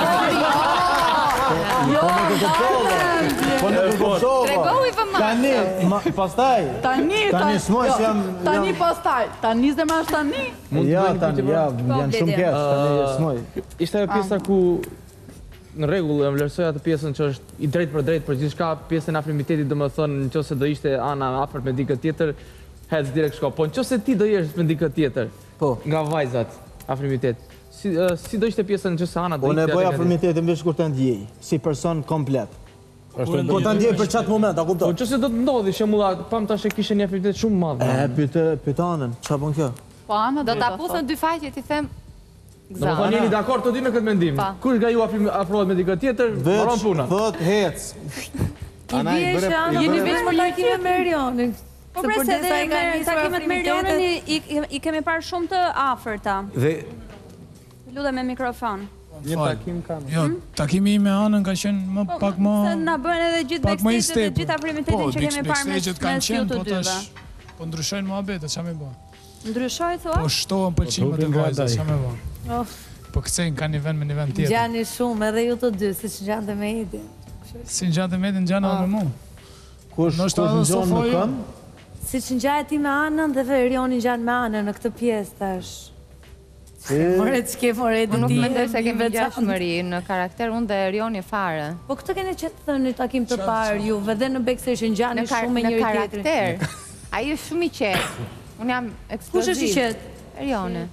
Speaker 7: Jo,
Speaker 4: po në Kosovë.
Speaker 3: Tregohu i vëma.
Speaker 4: Tani, pastaj.
Speaker 7: Tani,
Speaker 4: tani smoj si jam...
Speaker 7: Tani pastaj. Tani zemra është tani?
Speaker 4: Ja, tani, ja, janë shumë kesh, tani smoj.
Speaker 11: Ishte e pjesa ku në regullë e më vlerësoj atë pjesën që është i drejt për drejt për gjithë shka, pjesën afrimitetit dhe më thënë në qëse do ishte Ana afert me dikët tjetër, hec direkt shko. Po në qëse ti do jesh me dikët tjetër, nga vajzat, afrimitet, si do ishte pjesën në qëse Ana do ishte...
Speaker 4: Unë e bëj afrimitetin vesh kur të ndjej, si person komplet. Po të ndjej për qatë moment, a kupto?
Speaker 11: Po qëse do të ndodhi, shemulla, pam tash e kishe një afrimitet shumë madhë.
Speaker 4: E, pyte anën, qa bën kjo?
Speaker 7: Po, Ana
Speaker 3: do të pusën dy faqe, ti them...
Speaker 11: Në më thonë jeni dakord të dy me këtë mendim. Kush nga ju afrohet me dikët tjetër, maron puna.
Speaker 4: Vët, hec.
Speaker 13: I bje që anë jeni veç për takime me Erionin.
Speaker 1: Po prese dhe me takimet me Erionin i kemi parë shumë të afërta.
Speaker 2: Dhe...
Speaker 1: Lude me mikrofon.
Speaker 10: Një takim kam.
Speaker 9: Jo, takimi me Anën ka qenë më pak më...
Speaker 1: Se nga bëhen edhe gjithë backstage-et dhe gjithë afrimitetin që kemi parë me s'ju të dyve.
Speaker 9: Po ndryshojnë muhabetet, qa me bo?
Speaker 1: Ndryshoj, thua?
Speaker 9: Po shtohen pëlqimet e vajzës, qa me bo? Po këcejnë ka një vend me një vend tjetër.
Speaker 13: Gjani shumë edhe ju të dy, si që gjanë dhe me Edi.
Speaker 9: Si në gjanë dhe me Edi, në gjanë edhe me mu.
Speaker 4: Kush në gjonë në këm?
Speaker 13: Si që në gjanë ti me Anën dhe Erionin gjanë me Anën në këtë pjesë tash. More të shke, more Edi ti.
Speaker 3: Nuk me ndër se kemi gjashmëri në karakter, unë dhe Erioni fare.
Speaker 13: Po këtë kene që të thënë një takim të parë juve dhe në backstage në gjani shumë me njëri tjetëri.
Speaker 3: Ajo është shumë i qetë. Unë jam eksploziv.
Speaker 13: Kush është i qetë?
Speaker 3: Erione.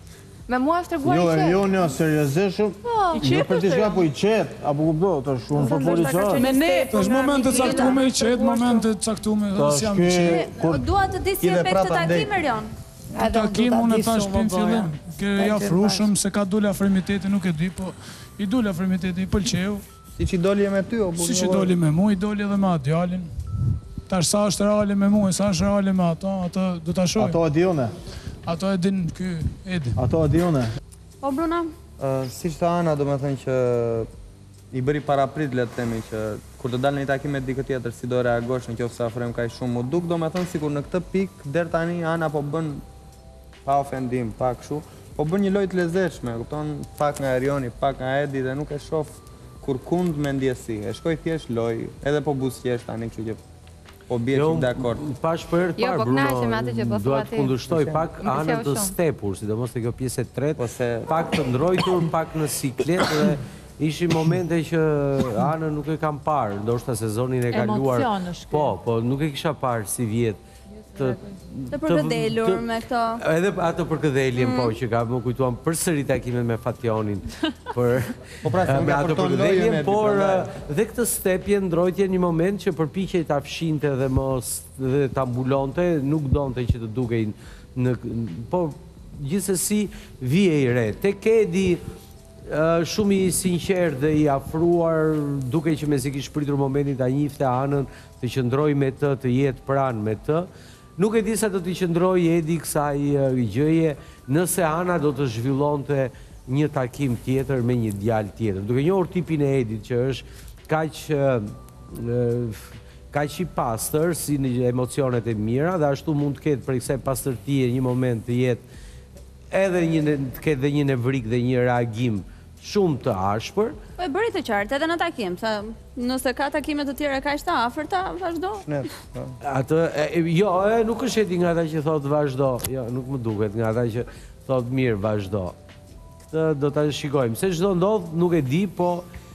Speaker 3: Me mua është treguar
Speaker 4: Jo,
Speaker 3: i qetë.
Speaker 4: jo, jo, seriozisht shumë. Jo për diçka po i qet, apo kupto, tash shumë për policë.
Speaker 7: Me ne,
Speaker 9: Tash momente caktuar i qet, momente caktuar
Speaker 4: Tash
Speaker 9: jam
Speaker 4: ky
Speaker 1: Dua të di si e këtë takim, Erion.
Speaker 9: Takim unë e thash për në fillim, ke ja frushëm se ka dole afrimiteti, nuk e di, po i dole afrimiteti, i pëlqeu.
Speaker 10: Si që i doli e me ty, o bu?
Speaker 9: Si që i doli me mu, i doli edhe me atë djalin. Tash sa është reali me mu, e sa është reali me ato, ato do të shojmë.
Speaker 4: Ato e dione.
Speaker 9: Ato e din ky, Edi.
Speaker 4: Ato e dione.
Speaker 1: Po, Bruna?
Speaker 10: Si që ta Ana, do me thënë që i bëri paraprit, le të temi, që kur të dalë në i takimet dikë tjetër, si do reagosh në qofë se afrem ka i shumë mu duk, do me thënë si kur në këtë pik, der tani Ana po bën, pa ofendim, pa këshu, po bën një lojt lezeshme, kupton, pak nga Erioni, pak nga Edi dhe nuk e shof kur kund me ndjesi, e shkoj thjesht loj, edhe po busqesh tani këshu që po bje që dakord.
Speaker 2: Pash për herë parë, Bruno, duhet të kundërshtoj pak anën të stepur, sidomos të kjo pjesë e tretë, pak të ndrojtur, pak në siklet dhe ishi momente që anën nuk e kam parë, ndoshta sezonin e kaluar.
Speaker 1: Emocion është kjo.
Speaker 2: Po, po nuk e kisha parë si vjetë.
Speaker 1: Të përkëdelur me këto.
Speaker 2: Edhe ato përkëdeljen, po, që ka më kujtuam përsëri takimet me Fationin. Me ato përkëdeljen, por dhe këtë stepje ndrojtje një moment që përpiqej ta fshinte dhe mos dhe ta mbulonte, nuk donte që të dukej në... Po, gjithsesi, vije i re. Tek Edi, shumë i sinqert dhe i afruar, duke që me si kishë pritur momentin ta njifte anën, të qëndroj me të, të jetë pranë me të. Nuk e di sa do t'i qëndroj Edi kësaj gjëje, nëse Ana do të zhvillonte një takim tjetër me një djalë tjetër. Duke njohur tipin e Edit që është kaq kaq i pastër si në emocionet e mira dhe ashtu mund të ketë për kësaj pastërtie një moment të jetë edhe një të ketë dhe një nevrik dhe një reagim shumë të ashpër.
Speaker 1: Po e bëri të qartë edhe në takim, sa nëse ka takime të tjera kaq të afërta, vazhdo.
Speaker 2: Atë, jo, nuk është Edi nga ata që thotë vazhdo, jo, nuk më duket nga ata që thotë mirë vazhdo. Këtë do ta shikojmë, se çdo ndodh nuk e di, po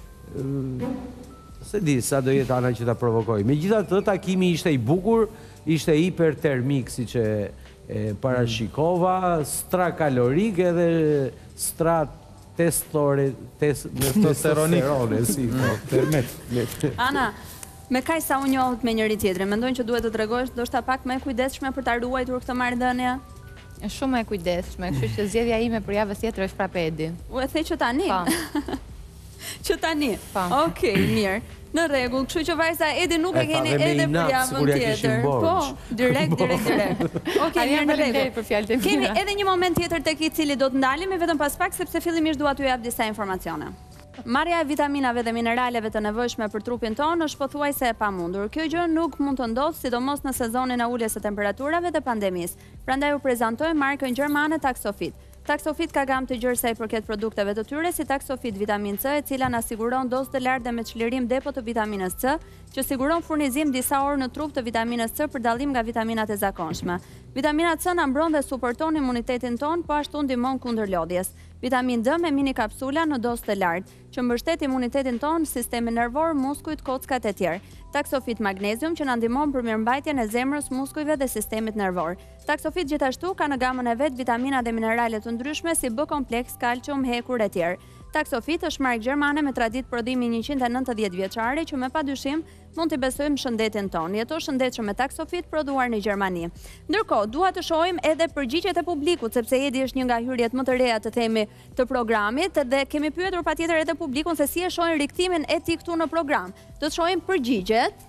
Speaker 2: se di sa do jetë ana që ta provokoj. Megjithatë, takimi ishte i bukur, ishte hipertermik siç e parashikova, stra kalorik edhe stra testosterone, si,
Speaker 1: Ana, me kaj sa u njohët me njëri tjetrin, mendojnë që duhet të tregosh ndoshta pak më e kujdesshme për ta ruajtur këtë marrëdhënie?
Speaker 3: Është shumë e kujdesshme, kështu që zgjedhja ime për javën tjetër është prapë Edi.
Speaker 1: U e the që tani? Që tani? Okej, mirë. Në rregull, kështu që vajza Edi nuk e keni edhe për javën tjetër. Po, direkt, direkt, direkt. Okej, mirë, në rregull. Kemi edhe një moment tjetër tek i cili do të ndalemi vetëm pas pak sepse fillimisht dua t'ju jap disa informacione. Marrja e vitaminave dhe mineraleve të nevojshme për trupin tonë është pothuajse e pamundur. Kjo gjë nuk mund të ndodhë sidomos në sezonin e uljes së temperaturave dhe pandemisë. Prandaj u prezantoi markën gjermane Taxofit. Taxofit ka gamë të gjerë sa i përket produkteve të tyre si Taxofit Vitamin C, e cila na siguron dozë të lartë dhe me çlirim depo të vitaminës C, që siguron furnizim disa orë në trup të vitaminës C për dallim nga vitaminat e zakonshme. Vitamina C na mbron dhe suporton imunitetin ton, po ashtu ndihmon kundër lodhjes. Vitamin D me mini kapsula në dozë të lartë, që mbështet imunitetin ton, sistemin nervor, muskujt, kockat e tjerë. Taxofit Magnesium që na ndihmon për mirëmbajtjen e zemrës, muskujve dhe sistemit nervor. Taxofit gjithashtu ka në gamën e vet vitamina dhe minerale të ndryshme si B kompleks, kalcium, hekur e tjerë. Taxofit është markë gjermane me traditë prodhimi njëqind e nëntëdhjetë vjeçare që me padyshim mund t'i besojmë shëndetin ton. Jeto shëndetshëm me Taxofit prodhuar në Gjermani. Ndërkohë, dua të shohim edhe përgjigjet e publikut, sepse Edi është një nga hyrjet më të reja të themi të programit dhe kemi pyetur patjetër edhe publikun se si e shohin rikthimin e tij këtu në program. Do të shohim përgjigjet.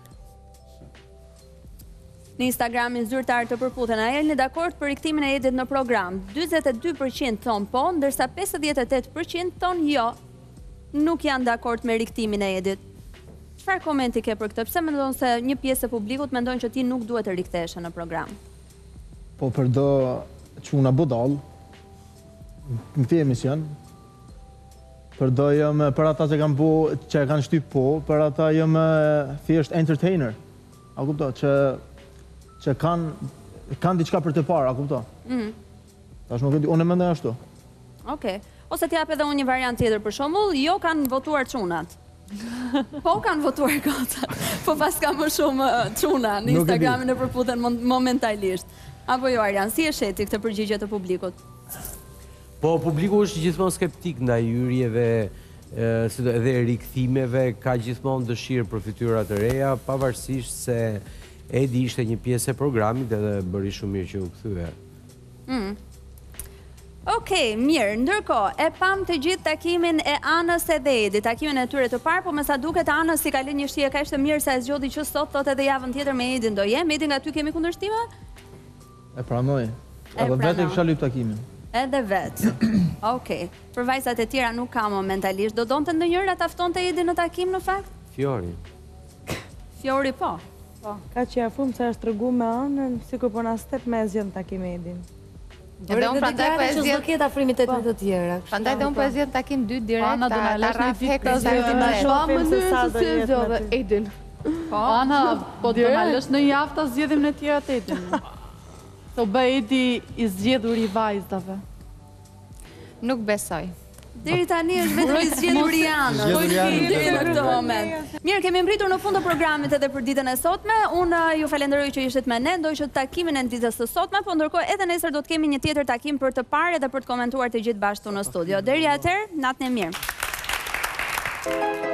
Speaker 1: Në Instagramin zyrtar të përputhen, a jeni dakord për rikthimin e Edit në program? dyzet e dy përqind thon po, ndërsa pesëdhjetë e tetë përqind thon jo. Nuk janë dakord me rikthimin e Edit. Çfarë komenti ke për këtë? Pse mendon se një pjesë e publikut mendojnë që ti nuk duhet të rikthehesh në program?
Speaker 4: Po për do çuna budall në këtë emision. Për do jam për ata që kanë bu, që kanë shtyp po, për ata jam thjesht entertainer. A kupto që që kanë kanë diçka për të parë, a kupto?
Speaker 1: Mhm.
Speaker 4: Tash nuk e di, unë e mendoj ashtu.
Speaker 1: Okej. Ose t'jap edhe unë një variant tjetër për shembull, jo kanë votuar çunat. Po kanë votuar gocat. Po pas ka më shumë çuna në Instagramin e përputhen momentalisht. Apo jo Arjan, si e sheti këtë përgjigje të publikut?
Speaker 2: Po, publiku është gjithmonë skeptik ndaj hyrjeve dhe rikthimeve, ka gjithmonë dëshirë për fytyra të reja, pavarësisht se Edi ishte një pjesë e programit edhe bëri shumë mirë që u kthye.
Speaker 1: Okej, mirë, ndërkohë, e pam të gjithë takimin e Anës edhe Edi, takimin e tyre të parë, po me sa duket Anës si ka lënë një shije kaq të mirë sa e zgjodhi që sot, thot edhe javën tjetër me Edin do jem. Edi, nga ty kemi kundërshtime?
Speaker 4: E pranoj. Edhe vetë e kisha lyp takimin.
Speaker 1: Edhe vetë. Okej. Për vajzat e tjera nuk ka momentalisht. Do donte ndonjëra ta ftonte Edi në takim në fakt?
Speaker 2: Fiori.
Speaker 1: Fiori po.
Speaker 15: Po, ka që ja fumë se është rëgu me anën, sikur po na step me e zhjën takim Edin.
Speaker 3: Edhe unë prandaj po e
Speaker 13: zgjedh. Që ketë afrimitet me të tjera.
Speaker 3: Prandaj dhe unë po e zgjedh takim dy direkt.
Speaker 7: Ana do na lësh në ditë të
Speaker 15: shohim se sa do jetë
Speaker 7: Edin. Po, Ana, po do na lësh në javë ta zgjedhim në tjera të Edin. To bëj Edi i zgjedhur i vajzave.
Speaker 3: Nuk besoj.
Speaker 1: Deri tani është vetëm i zgjedhur i Anës. Deri në këtë moment. Mirë, kemi mbritur në fund të programit edhe për ditën e sotme. Unë ju falenderoj që ishit me ne, ndoj që takimin e ditës së sotme, po ndërkohë edhe nesër do të kemi një tjetër takim për të parë edhe për të komentuar të gjithë bashkë në studio. Deri atëherë, natën e mirë.